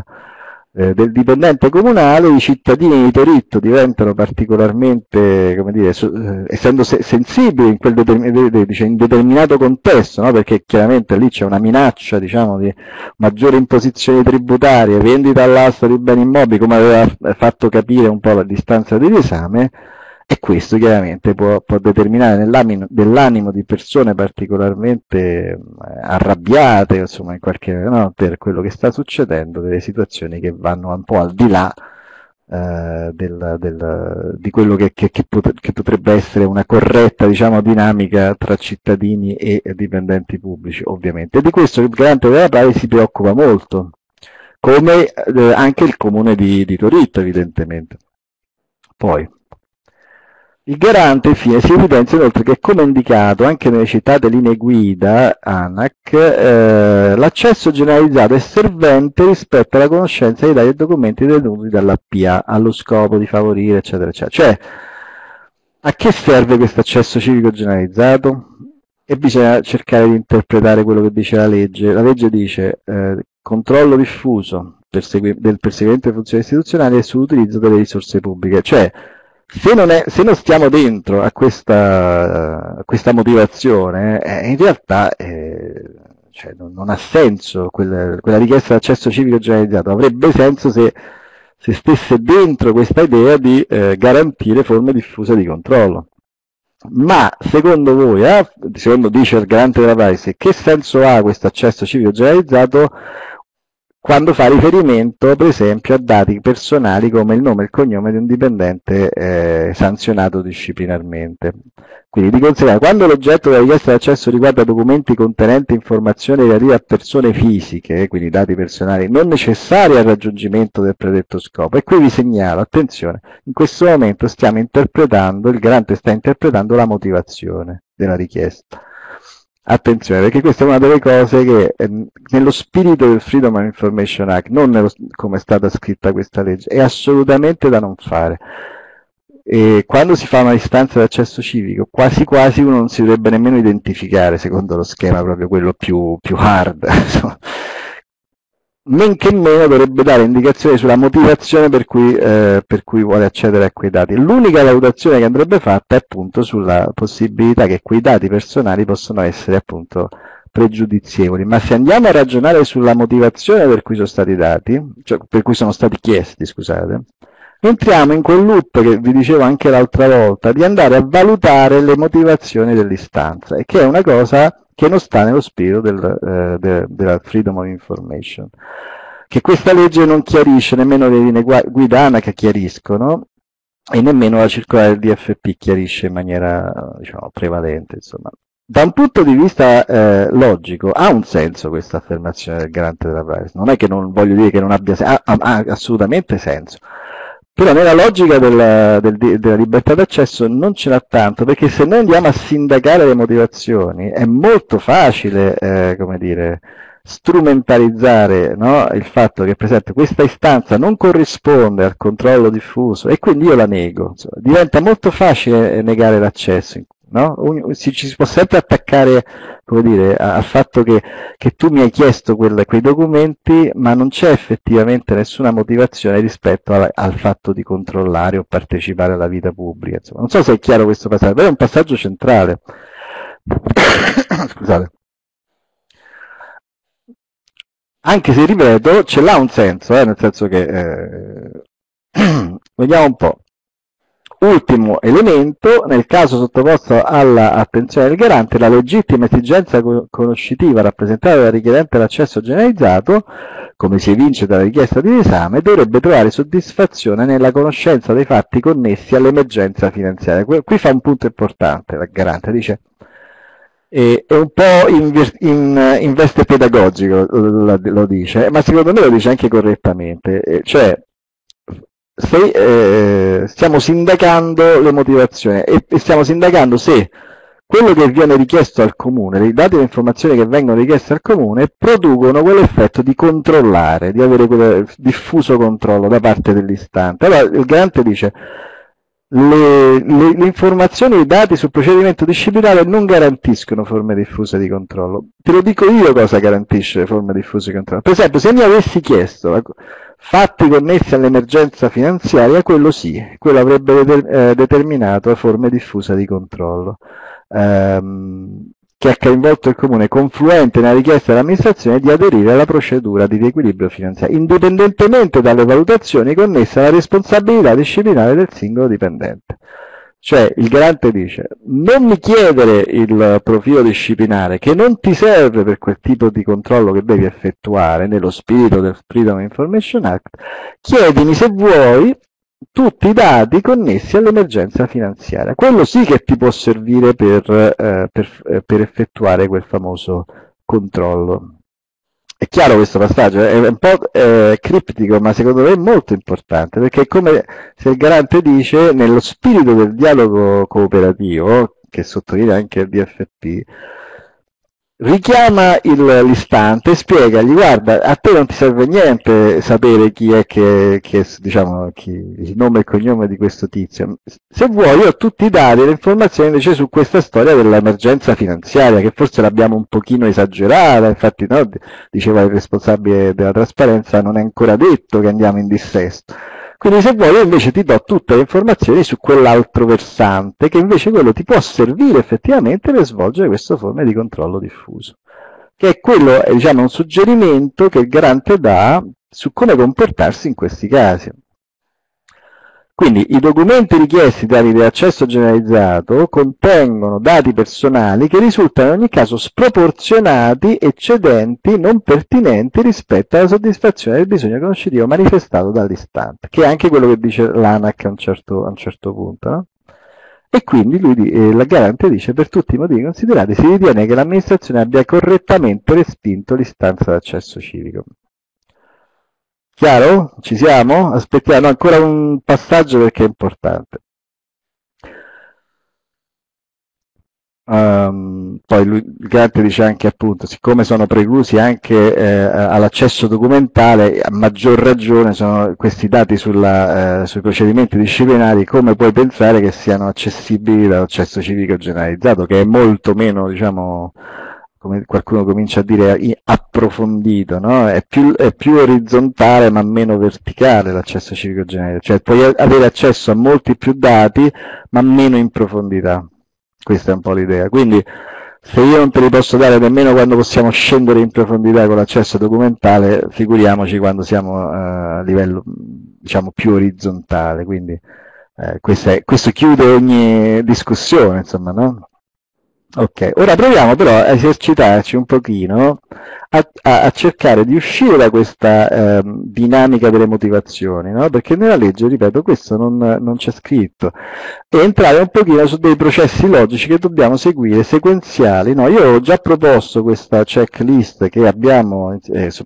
del dipendente comunale, i cittadini di Toritto diventano particolarmente, come dire, essendo sensibili in quel determinato contesto, no? Perché chiaramente lì c'è una minaccia, diciamo, di maggiori imposizioni tributarie, vendita all'asta di beni immobili, come aveva fatto capire un po' la distanza dell'esame, e questo chiaramente può determinare nell'animo di persone particolarmente arrabbiate, insomma, in qualche, no, per quello che sta succedendo, delle situazioni che vanno un po' al di là di quello che potrebbe essere una corretta, diciamo, dinamica tra cittadini e dipendenti pubblici, ovviamente. E di questo il garante della privacy si preoccupa molto, come anche il comune di Toritto, evidentemente. Poi il garante, infine, si evidenzia inoltre che, come indicato anche nelle citate linee guida ANAC, l'accesso generalizzato è servente rispetto alla conoscenza dei dati e documenti detenuti dalla PA allo scopo di favorire, eccetera, eccetera. Cioè, a che serve questo accesso civico generalizzato? E bisogna cercare di interpretare quello che dice la legge. La legge dice controllo diffuso del perseguimento delle funzioni istituzionali e sull'utilizzo delle risorse pubbliche, cioè Se non stiamo dentro a questa motivazione, in realtà cioè non ha senso quella richiesta d'accesso civico generalizzato, avrebbe senso se stesse dentro questa idea di garantire forme diffuse di controllo. Ma secondo voi, secondo dice il garante della privacy, che senso ha questo accesso civico generalizzato quando fa riferimento, per esempio, a dati personali come il nome e il cognome di un dipendente sanzionato disciplinarmente? Quindi, di conseguenza, quando l'oggetto della richiesta d'accesso riguarda documenti contenenti informazioni relative a persone fisiche, quindi dati personali non necessari al raggiungimento del predetto scopo, e qui vi segnalo, attenzione, in questo momento il garante sta interpretando la motivazione della richiesta. Attenzione, perché questa è una delle cose che nello spirito del Freedom of Information Act, non come è stata scritta questa legge, è assolutamente da non fare. E quando si fa una istanza di accesso civico, quasi quasi uno non si dovrebbe nemmeno identificare, secondo lo schema proprio quello più hard. Men che meno dovrebbe dare indicazioni sulla motivazione per cui vuole accedere a quei dati. L'unica valutazione che andrebbe fatta è appunto sulla possibilità che quei dati personali possono essere appunto pregiudizievoli. Ma se andiamo a ragionare sulla motivazione per cui sono stati dati, cioè per cui sono stati chiesti, scusate, entriamo in quel loop che vi dicevo anche l'altra volta, di andare a valutare le motivazioni dell'istanza, e che è una cosa che non sta nello spirito della Freedom of Information, che questa legge non chiarisce, nemmeno le linee guida ANAC chiariscono, e nemmeno la circolare del DFP chiarisce in maniera, diciamo, prevalente, insomma. Da un punto di vista logico ha un senso questa affermazione del garante della privacy, non è che non voglio dire che non abbia senso, ha assolutamente senso. Però nella logica della libertà d'accesso non ce l'ha tanto, perché se noi andiamo a sindacare le motivazioni è molto facile, come dire, strumentalizzare, no, il fatto che per esempio questa istanza non corrisponde al controllo diffuso e quindi io la nego. Insomma, diventa molto facile negare l'accesso, no? Ci si può sempre attaccare, come dire, al fatto che tu mi hai chiesto quei documenti, ma non c'è effettivamente nessuna motivazione rispetto al fatto di controllare o partecipare alla vita pubblica. Insomma, non so se è chiaro questo passaggio, però è un passaggio centrale. Scusate. Anche se, ripeto, ce l'ha un senso, nel senso che vediamo un po'. Ultimo elemento, nel caso sottoposto all'attenzione del garante, la legittima esigenza conoscitiva rappresentata dal richiedente l'accesso generalizzato, come si evince dalla richiesta di esame, dovrebbe trovare soddisfazione nella conoscenza dei fatti connessi all'emergenza finanziaria. Qui fa un punto importante, il garante dice, è un po' in veste pedagogico lo dice, ma secondo me lo dice anche correttamente, cioè stiamo sindacando le motivazioni e stiamo sindacando se quello che viene richiesto al comune, i dati e le informazioni che vengono richieste al comune producono quell'effetto di controllare, di avere quel diffuso controllo da parte dell'istante. Allora il garante dice le informazioni e i dati sul procedimento disciplinare non garantiscono forme diffuse di controllo. Te lo dico io cosa garantisce le forme diffuse di controllo. Per esempio, se mi avessi chiesto fatti connessi all'emergenza finanziaria, quello sì, quello avrebbe determinato forme diffuse di controllo, che ha coinvolto il comune confluente nella richiesta dell'amministrazione di aderire alla procedura di riequilibrio finanziario, indipendentemente dalle valutazioni connesse alla responsabilità disciplinare del singolo dipendente. Cioè il garante dice: non mi chiedere il profilo disciplinare che non ti serve per quel tipo di controllo che devi effettuare nello spirito del Freedom of Information Act, chiedimi se vuoi tutti i dati connessi all'emergenza finanziaria. Quello sì che ti può servire per effettuare quel famoso controllo. È chiaro questo passaggio, è un po' criptico, ma secondo me è molto importante, perché è come se il garante dice, nello spirito del dialogo cooperativo, che sottolinea anche il DFP, richiama l'istante e spiegagli: guarda, a te non ti serve niente sapere chi è diciamo, il nome e il cognome di questo tizio. Se vuoi, io ho tutti i dati e le informazioni invece su questa storia dell'emergenza finanziaria, che forse l'abbiamo un pochino esagerata, infatti no, diceva il responsabile della trasparenza, non è ancora detto che andiamo in dissesto. Quindi se vuoi io invece ti do tutte le informazioni su quell'altro versante, che invece quello ti può servire effettivamente per svolgere queste forme di controllo diffuso, che è quello, diciamo, un suggerimento che il garante dà su come comportarsi in questi casi. Quindi i documenti richiesti tramite accesso generalizzato contengono dati personali che risultano in ogni caso sproporzionati, eccedenti, non pertinenti rispetto alla soddisfazione del bisogno conoscitivo manifestato dall'istante, che è anche quello che dice l'ANAC a un certo punto, no? E quindi il garante dice: per tutti i motivi considerati si ritiene che l'amministrazione abbia correttamente respinto l'istanza d'accesso civico. Chiaro? Ci siamo? Aspettiamo ancora un passaggio perché è importante. Poi il garante dice anche, appunto, siccome sono preclusi anche all'accesso documentale, a maggior ragione sono questi dati sui procedimenti disciplinari, come puoi pensare che siano accessibili dall'accesso civico generalizzato, che è molto meno, diciamo, come qualcuno comincia a dire, approfondito, no? È più orizzontale ma meno verticale l'accesso civico generalizzato, cioè puoi avere accesso a molti più dati ma meno in profondità. Questa è un po' l'idea. Quindi se io non te li posso dare nemmeno quando possiamo scendere in profondità con l'accesso documentale, figuriamoci quando siamo a livello, diciamo, più orizzontale. Quindi questo chiude ogni discussione, insomma, no? Ok, ora proviamo però a esercitarci un pochino a cercare di uscire da questa dinamica delle motivazioni, no? Perché nella legge, ripeto, questo non c'è scritto, e entrare un pochino su dei processi logici che dobbiamo seguire, sequenziali, no? Io ho già proposto questa checklist che abbiamo, questa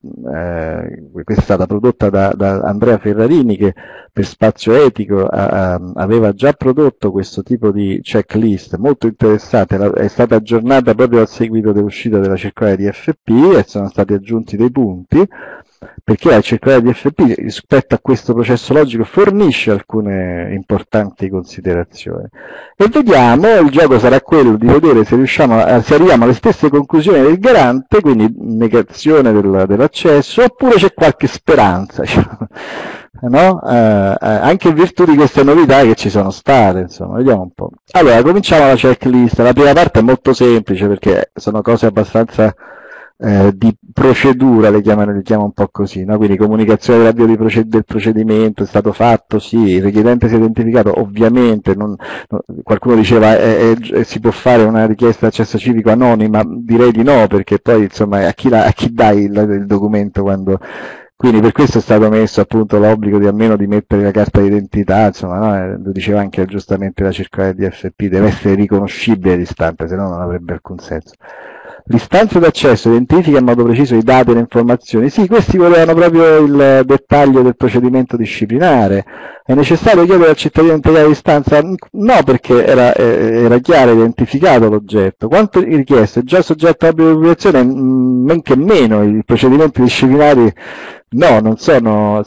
è stata prodotta da Andrea Ferrarini, che per Spazio Etico aveva già prodotto questo tipo di checklist molto interessante, è stata aggiornata proprio a seguito dell'uscita della circolare di FP e sono stati aggiunti dei punti, perché la circolare di FP rispetto a questo processo logico fornisce alcune importanti considerazioni. E vediamo, il gioco sarà quello di vedere se arriviamo alle stesse conclusioni del garante, quindi negazione dell'accesso, oppure c'è qualche speranza, no? Anche in virtù di queste novità che ci sono state, insomma, vediamo un po'. Allora, cominciamo la checklist. La prima parte è molto semplice perché sono cose abbastanza di procedura, le chiamo un po' così, no? Quindi comunicazione dell'avvio del procedimento, è stato fatto, sì, il richiedente si è identificato, ovviamente, qualcuno diceva si può fare una richiesta di accesso civico anonima, direi di no, perché poi insomma a chi dai il documento quando... Quindi per questo è stato messo appunto l'obbligo di almeno di mettere la carta d'identità, insomma, no? Lo diceva anche giustamente la circolare di FP, deve essere riconoscibile l'istante, se no non avrebbe alcun senso. L'istanza d'accesso identifica in modo preciso i dati e le informazioni. Sì, questi volevano proprio il dettaglio del procedimento disciplinare. È necessario chiedere al cittadino di integrare l'istanza? No, perché era chiaro, identificato l'oggetto. Quanto richiesto è già soggetto a pubblicazione? Men che meno, i procedimenti disciplinari no, non sono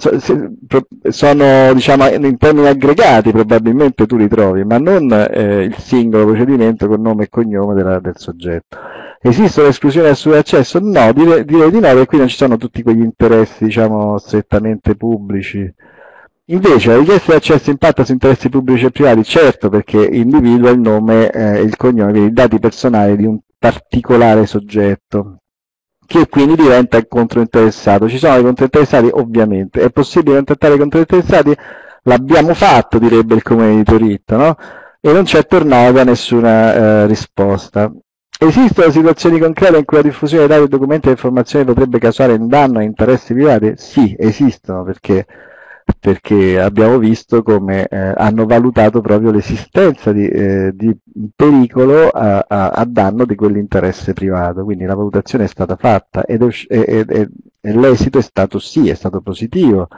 diciamo in termini aggregati, probabilmente tu li trovi, ma non il singolo procedimento con nome e cognome del soggetto. Esistono esclusioni al suo accesso? No, direi di no, perché qui non ci sono tutti quegli interessi, diciamo, strettamente pubblici. Invece la richiesta di accesso impatta su interessi pubblici e privati? Certo, perché individua il nome e il cognome, quindi i dati personali di un particolare soggetto, che quindi diventa il controinteressato. Ci sono dei controinteressati? Ovviamente. È possibile contattare i controinteressati? L'abbiamo fatto, direbbe il comune di Toritto, no? E non c'è tornata nessuna risposta. Esistono situazioni concrete in cui la diffusione dei dati, documenti e informazioni potrebbe causare un danno a interessi privati? Sì, esistono, perché abbiamo visto come hanno valutato proprio l'esistenza di pericolo a danno di quell'interesse privato, quindi la valutazione è stata fatta e l'esito è stato sì, è stato positivo.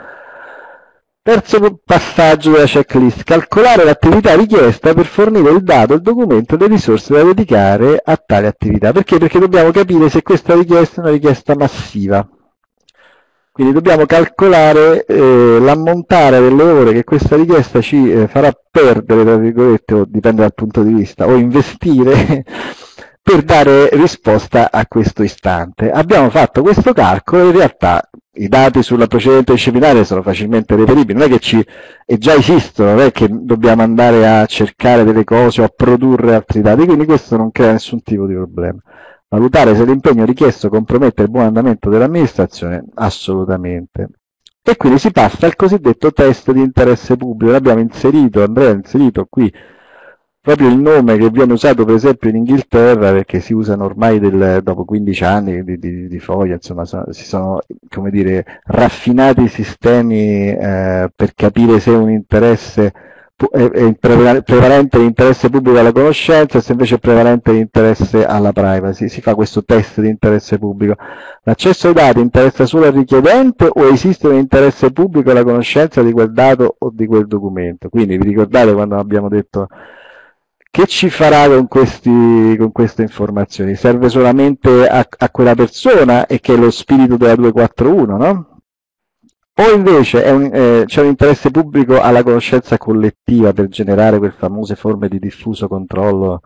Terzo passaggio della checklist: calcolare l'attività richiesta per fornire il dato, il documento e le risorse da dedicare a tale attività. Perché? Perché dobbiamo capire se questa richiesta è una richiesta massiva. Quindi dobbiamo calcolare l'ammontare delle ore che questa richiesta ci farà perdere, tra virgolette, o dipende dal punto di vista, o investire per dare risposta a questo istante. Abbiamo fatto questo calcolo, in realtà i dati sulla precedente disciplinare sono facilmente reperibili, non è che e già esistono, non è che dobbiamo andare a cercare delle cose o a produrre altri dati, quindi questo non crea nessun tipo di problema. Valutare se l'impegno richiesto compromette il buon andamento dell'amministrazione? Assolutamente. E quindi si passa al cosiddetto test di interesse pubblico. L'abbiamo inserito, Andrea ha inserito qui proprio il nome che viene usato per esempio in Inghilterra, perché si usano ormai dopo 15 anni di foglia, insomma si sono, come dire, raffinati i sistemi per capire se un interesse è prevalente l'interesse pubblico alla conoscenza, se invece è prevalente l'interesse alla privacy. Si fa questo test di interesse pubblico. L'accesso ai dati interessa solo al richiedente o esiste un interesse pubblico alla conoscenza di quel dato o di quel documento? Quindi vi ricordate quando abbiamo detto che ci farà con queste informazioni? Serve solamente a quella persona, e che è lo spirito della 241, no? O invece c'è un interesse pubblico alla conoscenza collettiva per generare quelle famose forme di diffuso controllo?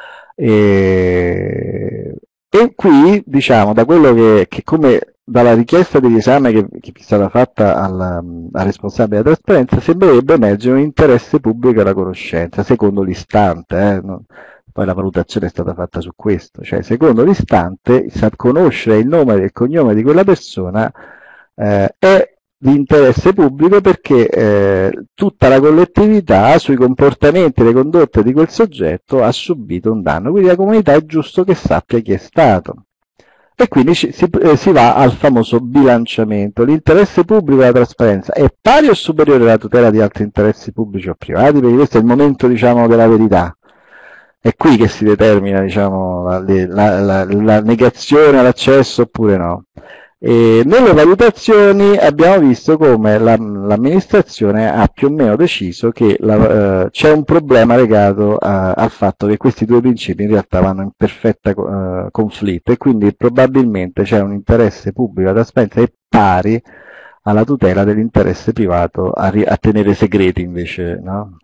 E qui, diciamo, da quello che come dalla richiesta di esame che è stata fatta al responsabile della trasparenza, sembrerebbe emergere un interesse pubblico alla conoscenza, secondo l'istante. Poi la valutazione è stata fatta su questo, cioè secondo l'istante, conoscere il nome e il cognome di quella persona è di interesse pubblico perché tutta la collettività sui comportamenti e le condotte di quel soggetto ha subito un danno, quindi la comunità è giusto che sappia chi è stato. E quindi si va al famoso bilanciamento. L'interesse pubblico della trasparenza è pari o superiore alla tutela di altri interessi pubblici o privati? Perché questo è il momento, diciamo, della verità. È qui che si determina, diciamo, la negazione all'accesso oppure no. E nelle valutazioni abbiamo visto come l'amministrazione ha più o meno deciso che c'è un problema legato al fatto che questi due principi in realtà vanno in perfetta conflitto, e quindi probabilmente c'è un interesse pubblico alla trasparenza è pari alla tutela dell'interesse privato a tenere segreti invece, no?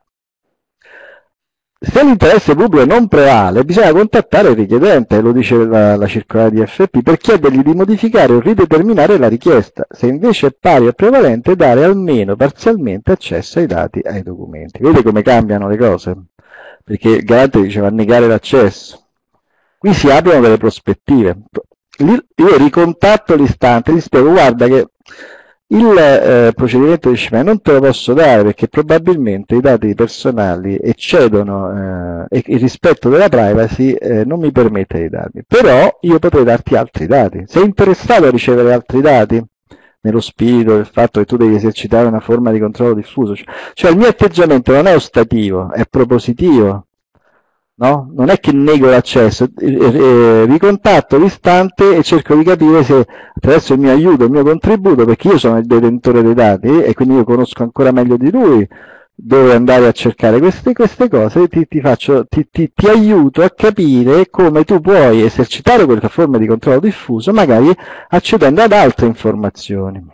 Se l'interesse pubblico non prevale, bisogna contattare il richiedente, lo dice la circolare di FP, per chiedergli di modificare o rideterminare la richiesta. Se invece è pari o prevalente, dare almeno parzialmente accesso ai dati ai documenti. Vedete come cambiano le cose? Perché il garante diceva negare l'accesso. Qui si aprono delle prospettive. Io ricontatto l'istante, gli spiego, guarda che il procedimento disciplinare non te lo posso dare perché probabilmente i dati personali eccedono e il rispetto della privacy non mi permette di darli, però io potrei darti altri dati. Sei interessato a ricevere altri dati? Nello spirito del fatto che tu devi esercitare una forma di controllo diffuso, cioè il mio atteggiamento non è ostativo, è propositivo. No? Non è che nego l'accesso, ricontatto l'istante e cerco di capire se attraverso il mio aiuto, il mio contributo, perché io sono il detentore dei dati e quindi io conosco ancora meglio di lui dove andare a cercare queste cose, ti aiuto a capire come tu puoi esercitare quella forma di controllo diffuso, magari accedendo ad altre informazioni.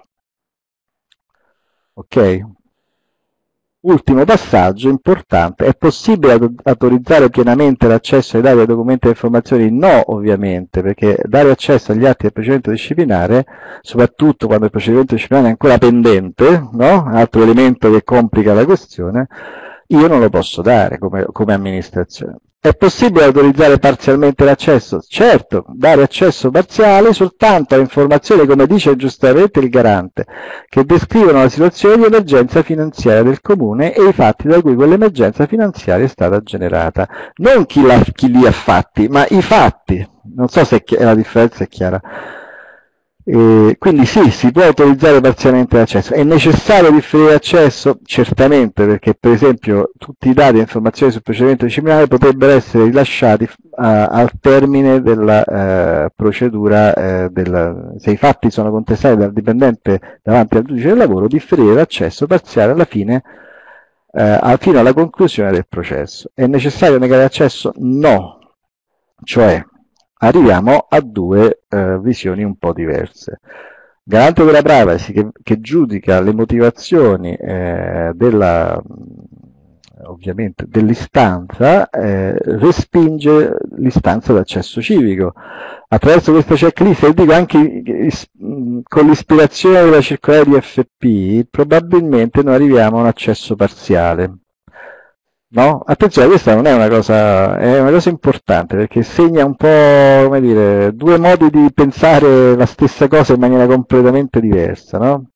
Ok? Ultimo passaggio importante: è possibile autorizzare pienamente l'accesso ai dati, ai documenti e informazioni? No, ovviamente, perché dare accesso agli atti del procedimento disciplinare, soprattutto quando il procedimento disciplinare è ancora pendente, no? Altro elemento che complica la questione, io non lo posso dare come amministrazione. È possibile autorizzare parzialmente l'accesso? Certo, dare accesso parziale soltanto a informazioni, come dice giustamente il garante, che descrivono la situazione di emergenza finanziaria del comune e i fatti da cui quell'emergenza finanziaria è stata generata. Non chi li ha fatti, ma i fatti. Non so se la differenza è chiara. Quindi sì, si può autorizzare parzialmente l'accesso. È necessario differire l'accesso? Certamente, perché per esempio tutti i dati e informazioni sul procedimento disciplinare potrebbero essere rilasciati al termine della procedura, se i fatti sono contestati dal dipendente davanti al giudice del lavoro, differire l'accesso parziale alla fine, fino alla conclusione del processo. È necessario negare l'accesso? No. Cioè, arriviamo a due visioni un po' diverse. Garante della privacy che giudica le motivazioni ovviamente dell'istanza, respinge l'istanza d'accesso civico. Attraverso questa checklist, e dico anche con l'ispirazione della circolare di FP, probabilmente noi arriviamo a un accesso parziale. No? Attenzione, questa non è una cosa, è una cosa importante, perché segna un po', come dire, due modi di pensare la stessa cosa in maniera completamente diversa, no?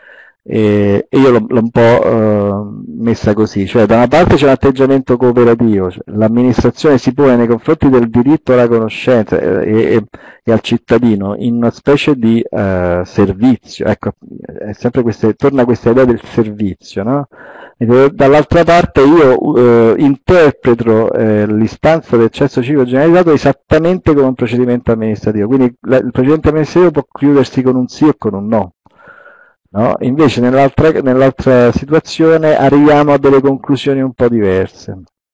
E io l'ho un po' messa così, cioè da una parte c'è un atteggiamento cooperativo, cioè l'amministrazione si pone nei confronti del diritto alla conoscenza e al cittadino in una specie di servizio, ecco, è sempre torna questa idea del servizio, no? E dall'altra parte io interpreto l'istanza del accesso civico generalizzato esattamente come un procedimento amministrativo, quindi il procedimento amministrativo può chiudersi con un sì o con un no. No? Invece nell'altra situazione arriviamo a delle conclusioni un po' diverse.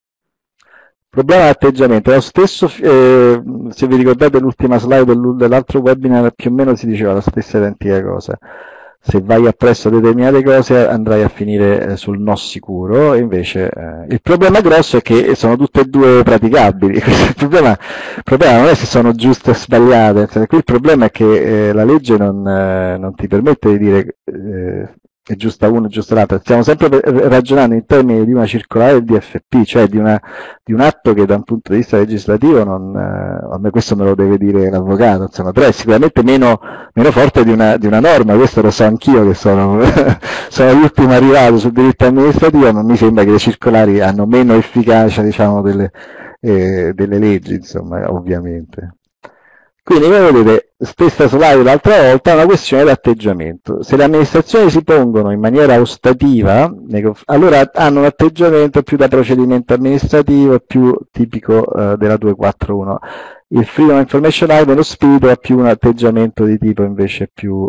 Il problema dell'atteggiamento è lo stesso, se vi ricordate l'ultima slide dell'altro webinar, più o meno si diceva la stessa identica cosa. Se vai appresso a determinate cose andrai a finire sul no sicuro, e invece il problema grosso è che sono tutte e due praticabili. Il problema non è se sono giuste o sbagliate, qui il problema è che la legge non ti permette di dire è giusta una e giusta l'altra. Stiamo sempre ragionando in termini di una circolare del DFP, cioè di un atto che da un punto di vista legislativo a me questo me lo deve dire l'avvocato, insomma, però è sicuramente meno forte di una norma, questo lo so anch'io che sono l'ultimo arrivato sul diritto amministrativo, non mi sembra che le circolari hanno meno efficacia, diciamo, delle leggi, insomma, ovviamente. Quindi, come vedete, stessa slide l'altra volta, è una questione di atteggiamento. Se le amministrazioni si pongono in maniera ostativa, allora hanno un atteggiamento più da procedimento amministrativo, più tipico della 241. Il Freedom of Information Act, nello spirito, ha più un atteggiamento di tipo invece più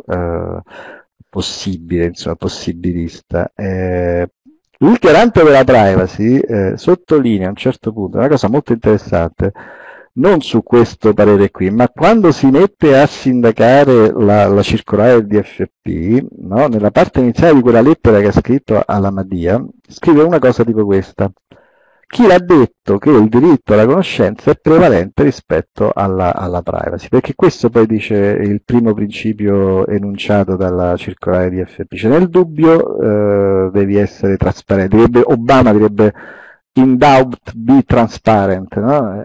possibile, insomma, possibilista. Il garante della privacy sottolinea a un certo punto una cosa molto interessante, non su questo parere qui, ma quando si mette a sindacare la circolare del DFP, no, nella parte iniziale di quella lettera che ha scritto alla Madia, scrive una cosa tipo questa: chi l'ha detto che il diritto alla conoscenza è prevalente rispetto alla privacy? Perché questo poi dice il primo principio enunciato dalla circolare DFP, cioè nel dubbio devi essere trasparente, Obama direbbe in doubt be transparent, no?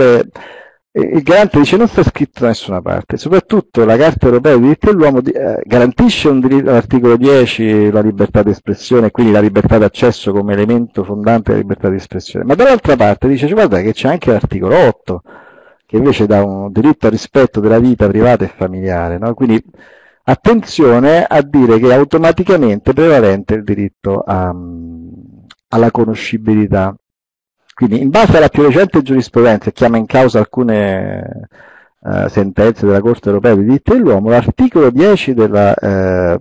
Il garante dice non sta scritto da nessuna parte, soprattutto la Carta Europea dei diritti dell'uomo garantisce all'articolo 10 la libertà di espressione, quindi la libertà d'accesso come elemento fondante della libertà di espressione, ma dall'altra parte dice, guarda che c'è anche l'articolo 8 che invece dà un diritto al rispetto della vita privata e familiare, no? Quindi attenzione a dire che è automaticamente prevalente il diritto alla conoscibilità. Quindi, in base alla più recente giurisprudenza, chiama in causa alcune sentenze della Corte Europea dei diritti dell'uomo, l'articolo 10 della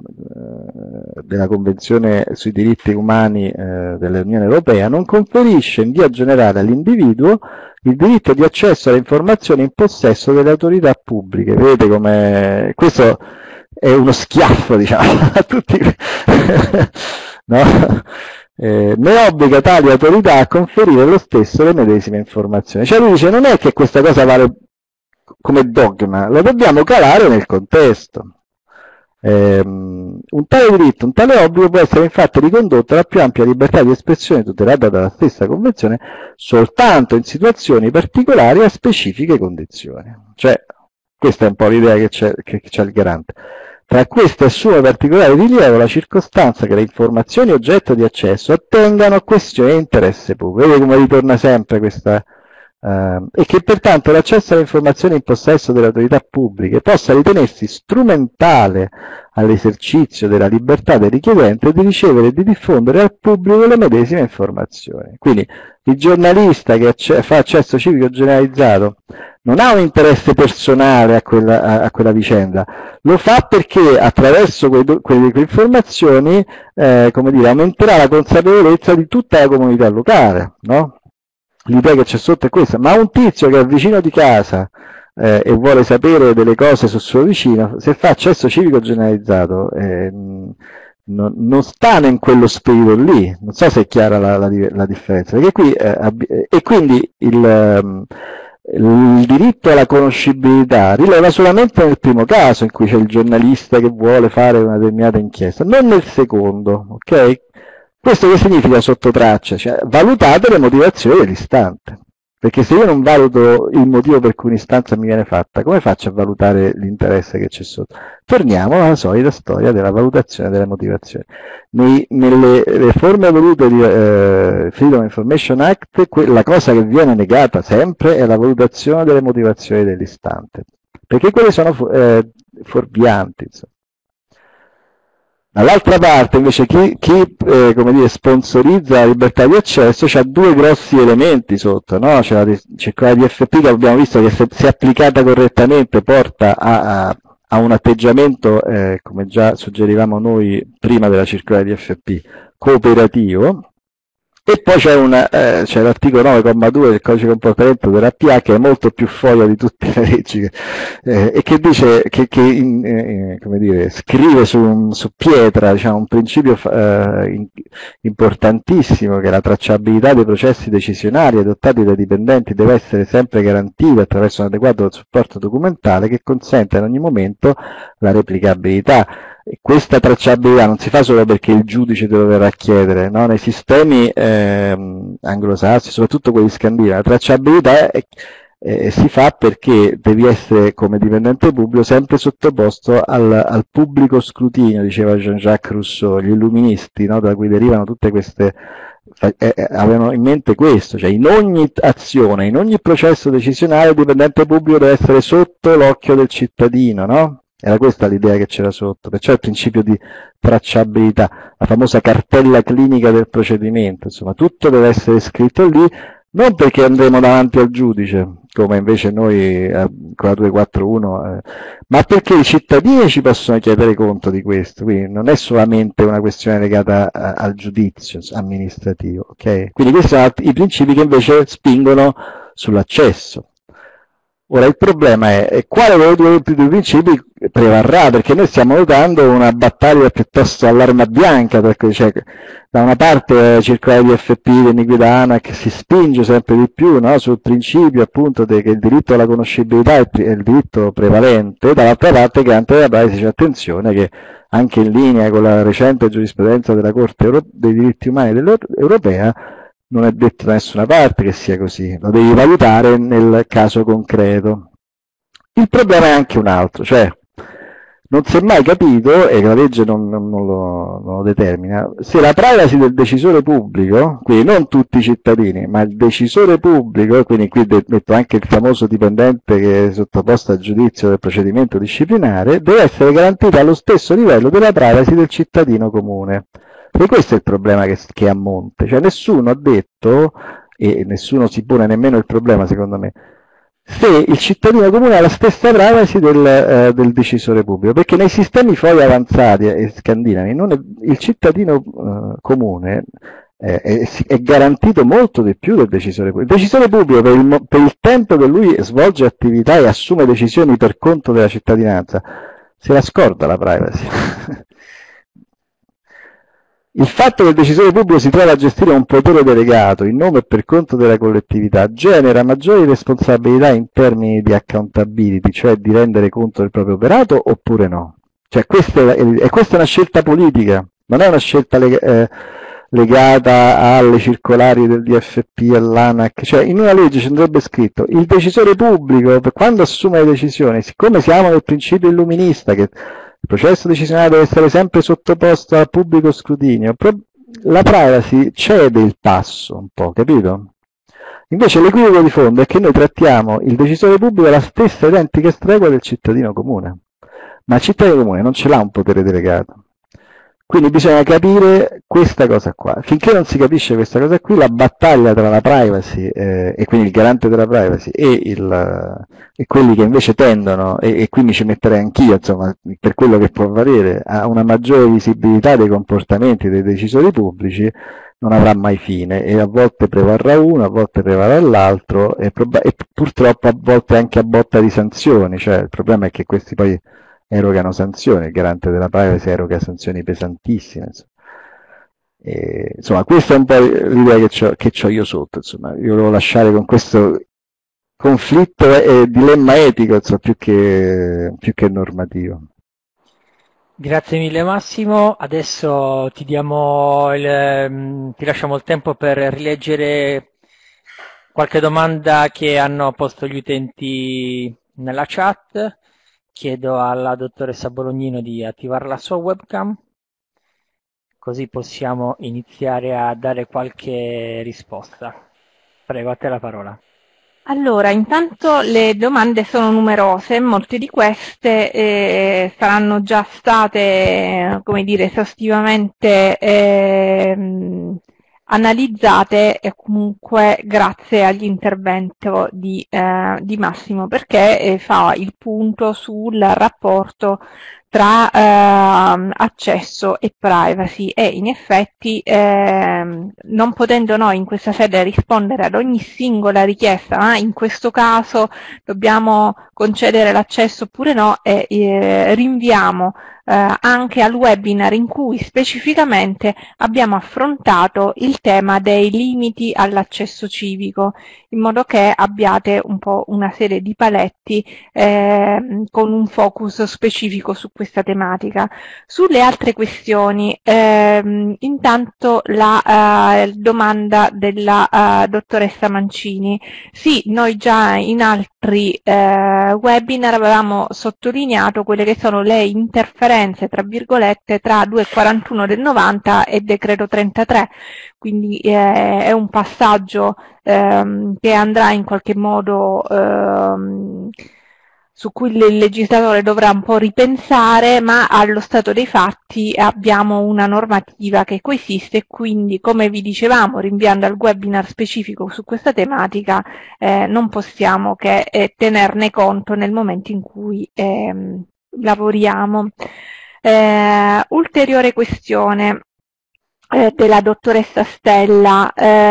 Convenzione sui diritti umani dell'Unione Europea non conferisce in via generale all'individuo il diritto di accesso alle informazioni in possesso delle autorità pubbliche. Vedete come questo è uno schiaffo, diciamo, a tutti, no? Ne obbliga tali autorità a conferire lo stesso le medesime informazioni. Cioè lui dice non è che questa cosa vale come dogma, la dobbiamo calare nel contesto. Un tale diritto, un tale obbligo può essere infatti ricondotto alla più ampia libertà di espressione tutelata dalla stessa Convenzione soltanto in situazioni particolari a specifiche condizioni. Cioè, questa è un po' l'idea che c'è il garante. Tra queste assume particolare rilievo la circostanza che le informazioni oggetto di accesso attengano a questioni di interesse pubblico. Vedete come ritorna sempre questa e che pertanto l'accesso alle informazioni in possesso delle autorità pubbliche possa ritenersi strumentale all'esercizio della libertà del richiedente di ricevere e di diffondere al pubblico le medesime informazioni. Quindi il giornalista che fa accesso civico generalizzato non ha un interesse personale a quella vicenda, lo fa perché attraverso quelle informazioni come dire, aumenterà la consapevolezza di tutta la comunità locale, no? L'idea che c'è sotto è questa, ma un tizio che è vicino di casa e vuole sapere delle cose sul suo vicino, se fa accesso civico generalizzato non stanno in quello spirito lì. Non so se è chiara la differenza, perché qui e quindi il diritto alla conoscibilità rileva solamente nel primo caso in cui c'è il giornalista che vuole fare una determinata inchiesta, non nel secondo, ok? Questo che significa sotto traccia? Cioè, valutate le motivazioni dell'istante. Perché se io non valuto il motivo per cui un'istanza mi viene fatta, come faccio a valutare l'interesse che c'è sotto? Torniamo alla solita storia della valutazione delle motivazioni. Nelle forme evolute di Freedom of Information Act, la cosa che viene negata sempre è la valutazione delle motivazioni dell'istante, perché quelle sono fuorvianti, insomma. Dall'altra parte invece chi come dire, sponsorizza la libertà di accesso c'ha due grossi elementi sotto, no? C'è la circolare di FP che abbiamo visto che se applicata correttamente porta a un atteggiamento, come già suggerivamo noi prima della circolare di FP, cooperativo. E poi c'è l'articolo 9,2 del codice comportamento della PA che è molto più foglio di tutte le leggi e che dice come dire, scrive su pietra, diciamo, un principio importantissimo, che la tracciabilità dei processi decisionali adottati dai dipendenti deve essere sempre garantita attraverso un adeguato supporto documentale che consenta in ogni momento la replicabilità. E questa tracciabilità non si fa solo perché il giudice te lo verrà a chiedere, no? Nei sistemi anglosassoni, soprattutto quelli scandinavi, la tracciabilità si fa perché devi essere, come dipendente pubblico, sempre sottoposto al pubblico scrutinio, diceva Jean-Jacques Rousseau. Gli illuministi, no? Da cui derivano tutte queste, avevano in mente questo, cioè in ogni azione, in ogni processo decisionale il dipendente pubblico deve essere sotto l'occhio del cittadino, no? Era questa l'idea che c'era sotto, perciò il principio di tracciabilità, la famosa cartella clinica del procedimento, insomma, tutto deve essere scritto lì, non perché andremo davanti al giudice, come invece noi con la 241, ma perché i cittadini ci possono chiedere conto di questo, quindi non è solamente una questione legata al giudizio amministrativo, ok? Quindi questi sono i principi che invece spingono sull'accesso. Ora il problema è quale dei due principi prevarrà, perché noi stiamo notando una battaglia piuttosto all'arma bianca, perché cioè, da una parte circolare di FP dell'iniquità ANAC si spinge sempre di più, no, sul principio appunto che il diritto alla conoscibilità è il diritto prevalente, dall'altra parte Garante della Privacy c'è attenzione che anche in linea con la recente giurisprudenza della Corte dei diritti umani europea non è detto da nessuna parte che sia così, lo devi valutare nel caso concreto. Il problema è anche un altro, cioè non si è mai capito, e la legge non lo determina, se la privacy del decisore pubblico, quindi non tutti i cittadini, ma il decisore pubblico, quindi qui metto anche il famoso dipendente che è sottoposto a giudizio del procedimento disciplinare, deve essere garantita allo stesso livello della privacy del cittadino comune. E questo è il problema che è a monte, cioè nessuno ha detto, e nessuno si pone nemmeno il problema secondo me, se il cittadino comune ha la stessa privacy del decisore pubblico, perché nei sistemi poi avanzati e scandinavi il cittadino comune è garantito molto di più del decisore pubblico. Il decisore pubblico per il tempo che lui svolge attività e assume decisioni per conto della cittadinanza, se la scorda la privacy. Il fatto che il decisore pubblico si trovi a gestire un potere delegato in nome e per conto della collettività genera maggiori responsabilità in termini di accountability, cioè di rendere conto del proprio operato oppure no? Cioè questa è una scelta politica, non è una scelta legata alle circolari del DFP, all'ANAC, cioè in una legge ci andrebbe scritto il decisore pubblico quando assume le decisioni, siccome siamo nel principio illuminista che il processo decisionale deve essere sempre sottoposto al pubblico scrutinio, la privacy cede il passo un po', capito? Invece l'equivoco di fondo è che noi trattiamo il decisore pubblico alla stessa identica stregua del cittadino comune, ma il cittadino comune non ce l'ha un potere delegato. Quindi bisogna capire questa cosa qua. Finché non si capisce questa cosa qui, la battaglia tra la privacy e quindi il garante della privacy e quelli che invece tendono, e quindi ci metterei anch'io, insomma, per quello che può valere, a una maggiore visibilità dei comportamenti dei decisori pubblici, non avrà mai fine e a volte prevarrà uno, a volte prevarrà l'altro e purtroppo a volte anche a botta di sanzioni, cioè il problema è che questi poi erogano sanzioni, il garante della privacy eroga sanzioni pesantissime, insomma. Insomma, questa è un po' l'idea che c'ho io sotto, insomma, io volevo lasciare con questo conflitto e dilemma etico, insomma, più che normativo. Grazie mille Massimo, adesso ti lasciamo il tempo per rileggere qualche domanda che hanno posto gli utenti nella chat. Chiedo alla dottoressa Bolognino di attivare la sua webcam, così possiamo iniziare a dare qualche risposta. Prego, a te la parola. Allora, intanto le domande sono numerose, molte di queste saranno già state, come dire, esaustivamente analizzate e comunque grazie all'intervento di Massimo, perché fa il punto sul rapporto tra accesso e privacy e in effetti non potendo noi in questa sede rispondere ad ogni singola richiesta, ma in questo caso dobbiamo concedere l'accesso oppure no, e rinviamo anche al webinar in cui specificamente abbiamo affrontato il tema dei limiti all'accesso civico, in modo che abbiate un po' una serie di paletti con un focus specifico su questa tematica. Sulle altre questioni, intanto la domanda della dottoressa Mancini. Sì, noi già in altri webinar avevamo sottolineato quelle che sono le interferenze, tra virgolette, tra 241 del 90 e decreto 33, quindi è un passaggio che andrà in qualche modo su cui il legislatore dovrà un po' ripensare, ma allo stato dei fatti abbiamo una normativa che coesiste e quindi, come vi dicevamo, rinviando al webinar specifico su questa tematica, non possiamo che tenerne conto nel momento in cui lavoriamo. Ulteriore questione della dottoressa Stella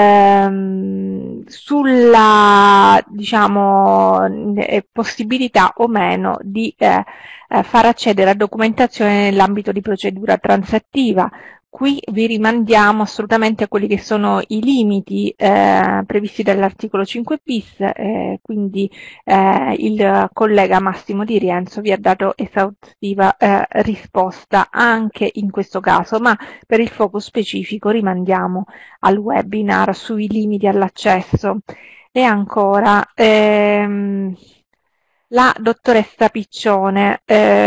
sulla, diciamo, possibilità o meno di far accedere a documentazione nell'ambito di procedura transattiva. Qui vi rimandiamo assolutamente a quelli che sono i limiti previsti dall'articolo 5 bis, quindi il collega Massimo Di Rienzo vi ha dato esaustiva risposta anche in questo caso, ma per il focus specifico rimandiamo al webinar sui limiti all'accesso. E ancora la dottoressa Piccione,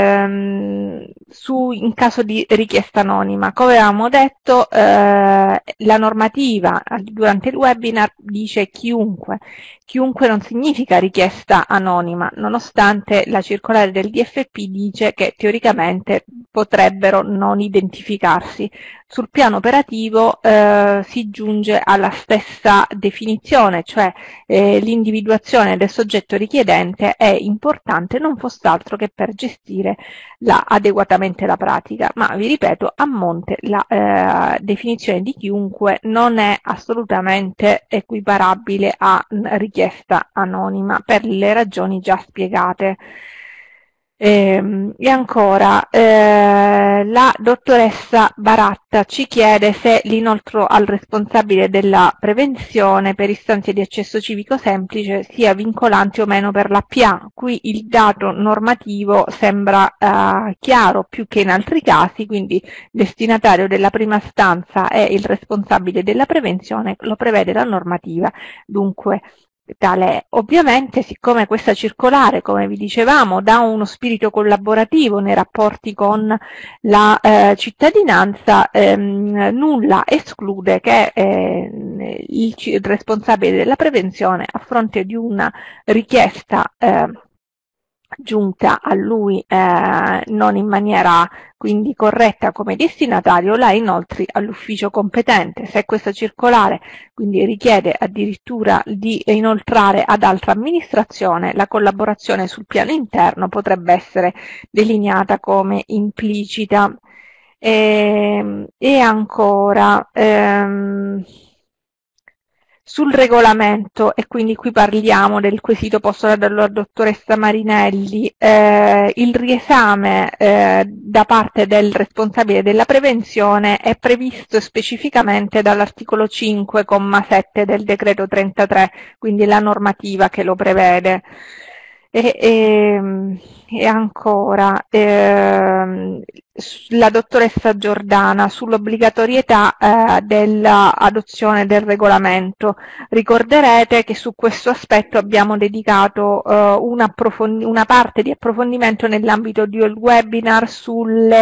in caso di richiesta anonima, come avevamo detto, la normativa durante il webinar dice chiunque. Chiunque non significa richiesta anonima, nonostante la circolare del DFP dice che teoricamente potrebbero non identificarsi. Sul piano operativo si giunge alla stessa definizione, cioè l'individuazione del soggetto richiedente è importante non foss'altro che per gestire adeguatamente la pratica, ma vi ripeto, a monte la definizione di chiunque non è assolutamente equiparabile a richiesta anonima per le ragioni già spiegate. E ancora, la dottoressa Baratta ci chiede se l'inoltro al responsabile della prevenzione per istanze di accesso civico semplice sia vincolante o meno per l'APA. Qui il dato normativo sembra chiaro più che in altri casi, quindi destinatario della prima stanza è il responsabile della prevenzione, lo prevede la normativa, dunque tale è. Ovviamente, siccome questa circolare, come vi dicevamo, dà uno spirito collaborativo nei rapporti con la cittadinanza, nulla esclude che il responsabile della prevenzione, a fronte di una richiesta giunta a lui non in maniera quindi corretta come destinatario, la inoltri all'ufficio competente. Se questa circolare quindi richiede addirittura di inoltrare ad altra amministrazione, la collaborazione sul piano interno potrebbe essere delineata come implicita. E ancora sul regolamento, e quindi qui parliamo del quesito posto dalla dottoressa Marinelli, il riesame da parte del responsabile della prevenzione è previsto specificamente dall'articolo 5,7 del decreto 33, quindi la normativa che lo prevede. E ancora, la dottoressa Giordana sull'obbligatorietà dell'adozione del regolamento. Ricorderete che su questo aspetto abbiamo dedicato una parte di approfondimento nell'ambito di un webinar sulle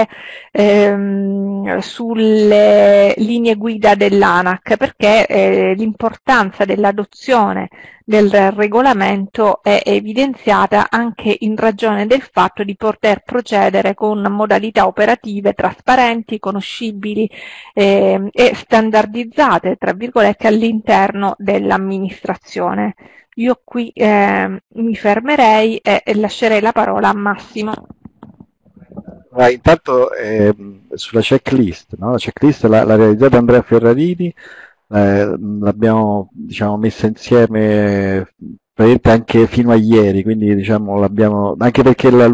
linee guida dell'ANAC, perché l'importanza dell'adozione del regolamento è evidenziata anche in ragione del fatto di poter procedere con modalità operative trasparenti, conoscibili e standardizzate, tra virgolette, all'interno dell'amministrazione. Io qui mi fermerei e lascerei la parola a Massimo. Intanto sulla checklist, no? La checklist l'ha realizzata Andrea Ferrarini. L'abbiamo messa insieme praticamente anche fino a ieri, quindi l'abbiamo, anche perché la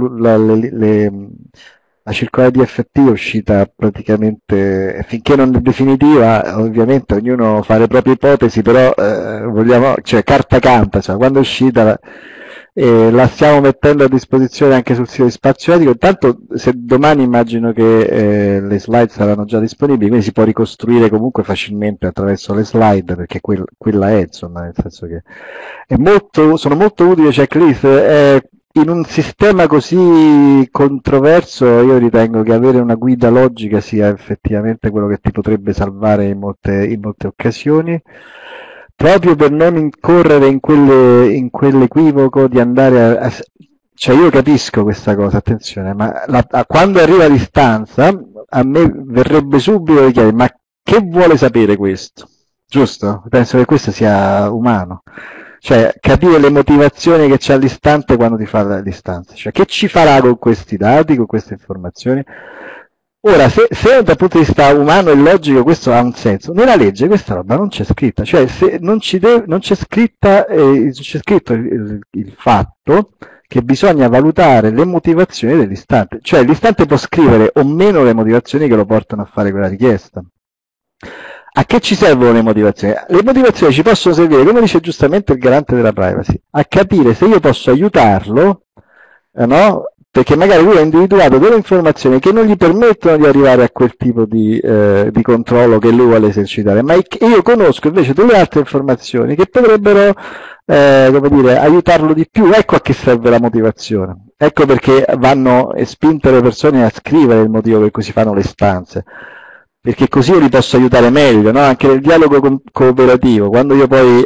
circolare di FT è uscita praticamente, finché non è definitiva, ovviamente ognuno fa le proprie ipotesi, però carta canta, quando è uscita la stiamo mettendo a disposizione anche sul sito di Spazio Etico. Intanto, se domani immagino che le slide saranno già disponibili, quindi si può ricostruire comunque facilmente attraverso le slide, perché quella è, insomma, nel senso che sono molto utili le checklist. In un sistema così controverso io ritengo che avere una guida logica sia effettivamente quello che ti potrebbe salvare in molte occasioni, proprio per non incorrere in quell'equivoco di andare cioè io capisco questa cosa, attenzione, ma quando arriva l'istanza a me verrebbe subito di chiedere: ma che vuole sapere questo? Giusto? Penso che questo sia umano, cioè capire le motivazioni che c'è all'istante quando ti fa l'istanza, cioè che ci farà con questi dati, con queste informazioni. Ora, se dal punto di vista umano e logico questo ha un senso, nella legge questa roba non c'è scritta, cioè se non c'è scritto il fatto che bisogna valutare le motivazioni dell'istante, cioè l'istante può scrivere o meno le motivazioni che lo portano a fare quella richiesta. A che ci servono le motivazioni? Le motivazioni ci possono servire, come dice giustamente il garante della privacy, a capire se io posso aiutarlo, no? Perché magari lui ha individuato delle informazioni che non gli permettono di arrivare a quel tipo di controllo che lui vuole esercitare, ma io conosco invece delle altre informazioni che potrebbero aiutarlo di più. Ecco a che serve la motivazione, ecco perché vanno spinte le persone a scrivere il motivo per cui si fanno le istanze, perché così io li posso aiutare meglio, no? Anche nel dialogo cooperativo, quando io poi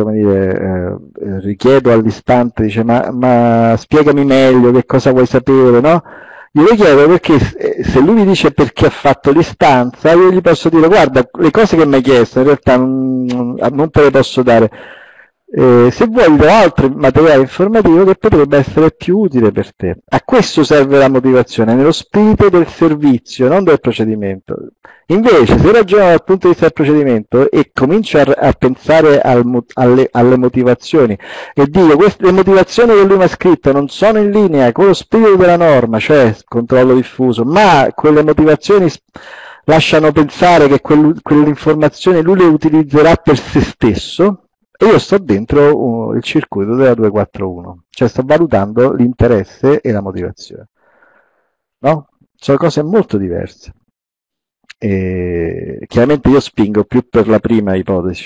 richiedo all'istante, dice ma spiegami meglio che cosa vuoi sapere, no? Io le chiedo perché se lui mi dice perché ha fatto l'istanza, io gli posso dire: guarda, le cose che mi hai chiesto in realtà non te le posso dare. Se vuoi do altro materiale informativo che potrebbe essere più utile per te. A questo serve la motivazione, nello spirito del servizio, non del procedimento. Invece, se ragiono dal punto di vista del procedimento e comincio a pensare alle motivazioni e dico: le motivazioni che lui mi ha scritto non sono in linea con lo spirito della norma, cioè controllo diffuso, ma quelle motivazioni lasciano pensare che quelle informazioni lui le utilizzerà per se stesso, e io sto dentro il circuito della 241, cioè sto valutando l'interesse e la motivazione, no? Sono cose molto diverse. E chiaramente io spingo più per la prima ipotesi,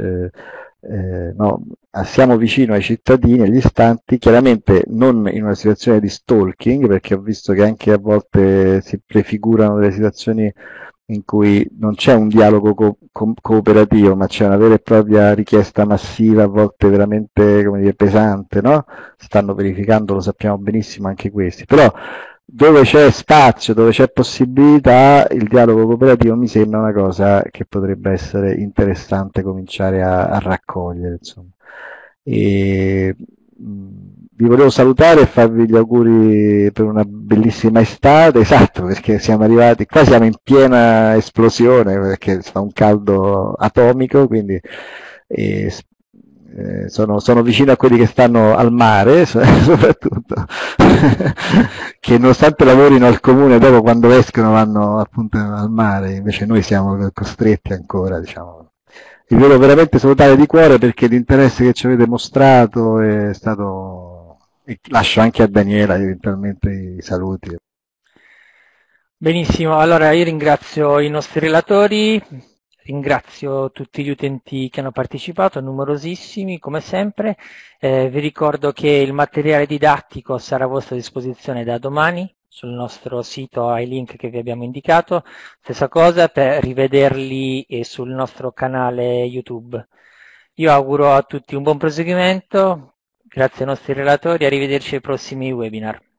no, siamo vicino ai cittadini, agli istanti, chiaramente non in una situazione di stalking, perché ho visto che anche a volte si prefigurano delle situazioni in cui non c'è un dialogo cooperativo, ma c'è una vera e propria richiesta massiva, a volte veramente, come dire, pesante, no? Stanno verificando, lo sappiamo benissimo anche questi, però dove c'è spazio, dove c'è possibilità, il dialogo cooperativo mi sembra una cosa che potrebbe essere interessante cominciare a raccogliere, insomma. Vi volevo salutare e farvi gli auguri per una bellissima estate, esatto, perché siamo arrivati, qua siamo in piena esplosione, perché fa un caldo atomico, quindi e sono vicino a quelli che stanno al mare, soprattutto, che nonostante lavorino al comune, dopo quando escono vanno appunto al mare, invece noi siamo costretti ancora, diciamo. Vi volevo veramente salutare di cuore perché l'interesse che ci avete mostrato è stato, e lascio anche a Daniela eventualmente i saluti. Benissimo, allora io ringrazio i nostri relatori, ringrazio tutti gli utenti che hanno partecipato, numerosissimi come sempre. Vi ricordo che il materiale didattico sarà a vostra disposizione da domani sul nostro sito ai link che vi abbiamo indicato. Stessa cosa per rivederli sul nostro canale YouTube. Io auguro a tutti un buon proseguimento, grazie ai nostri relatori, arrivederci ai prossimi webinar.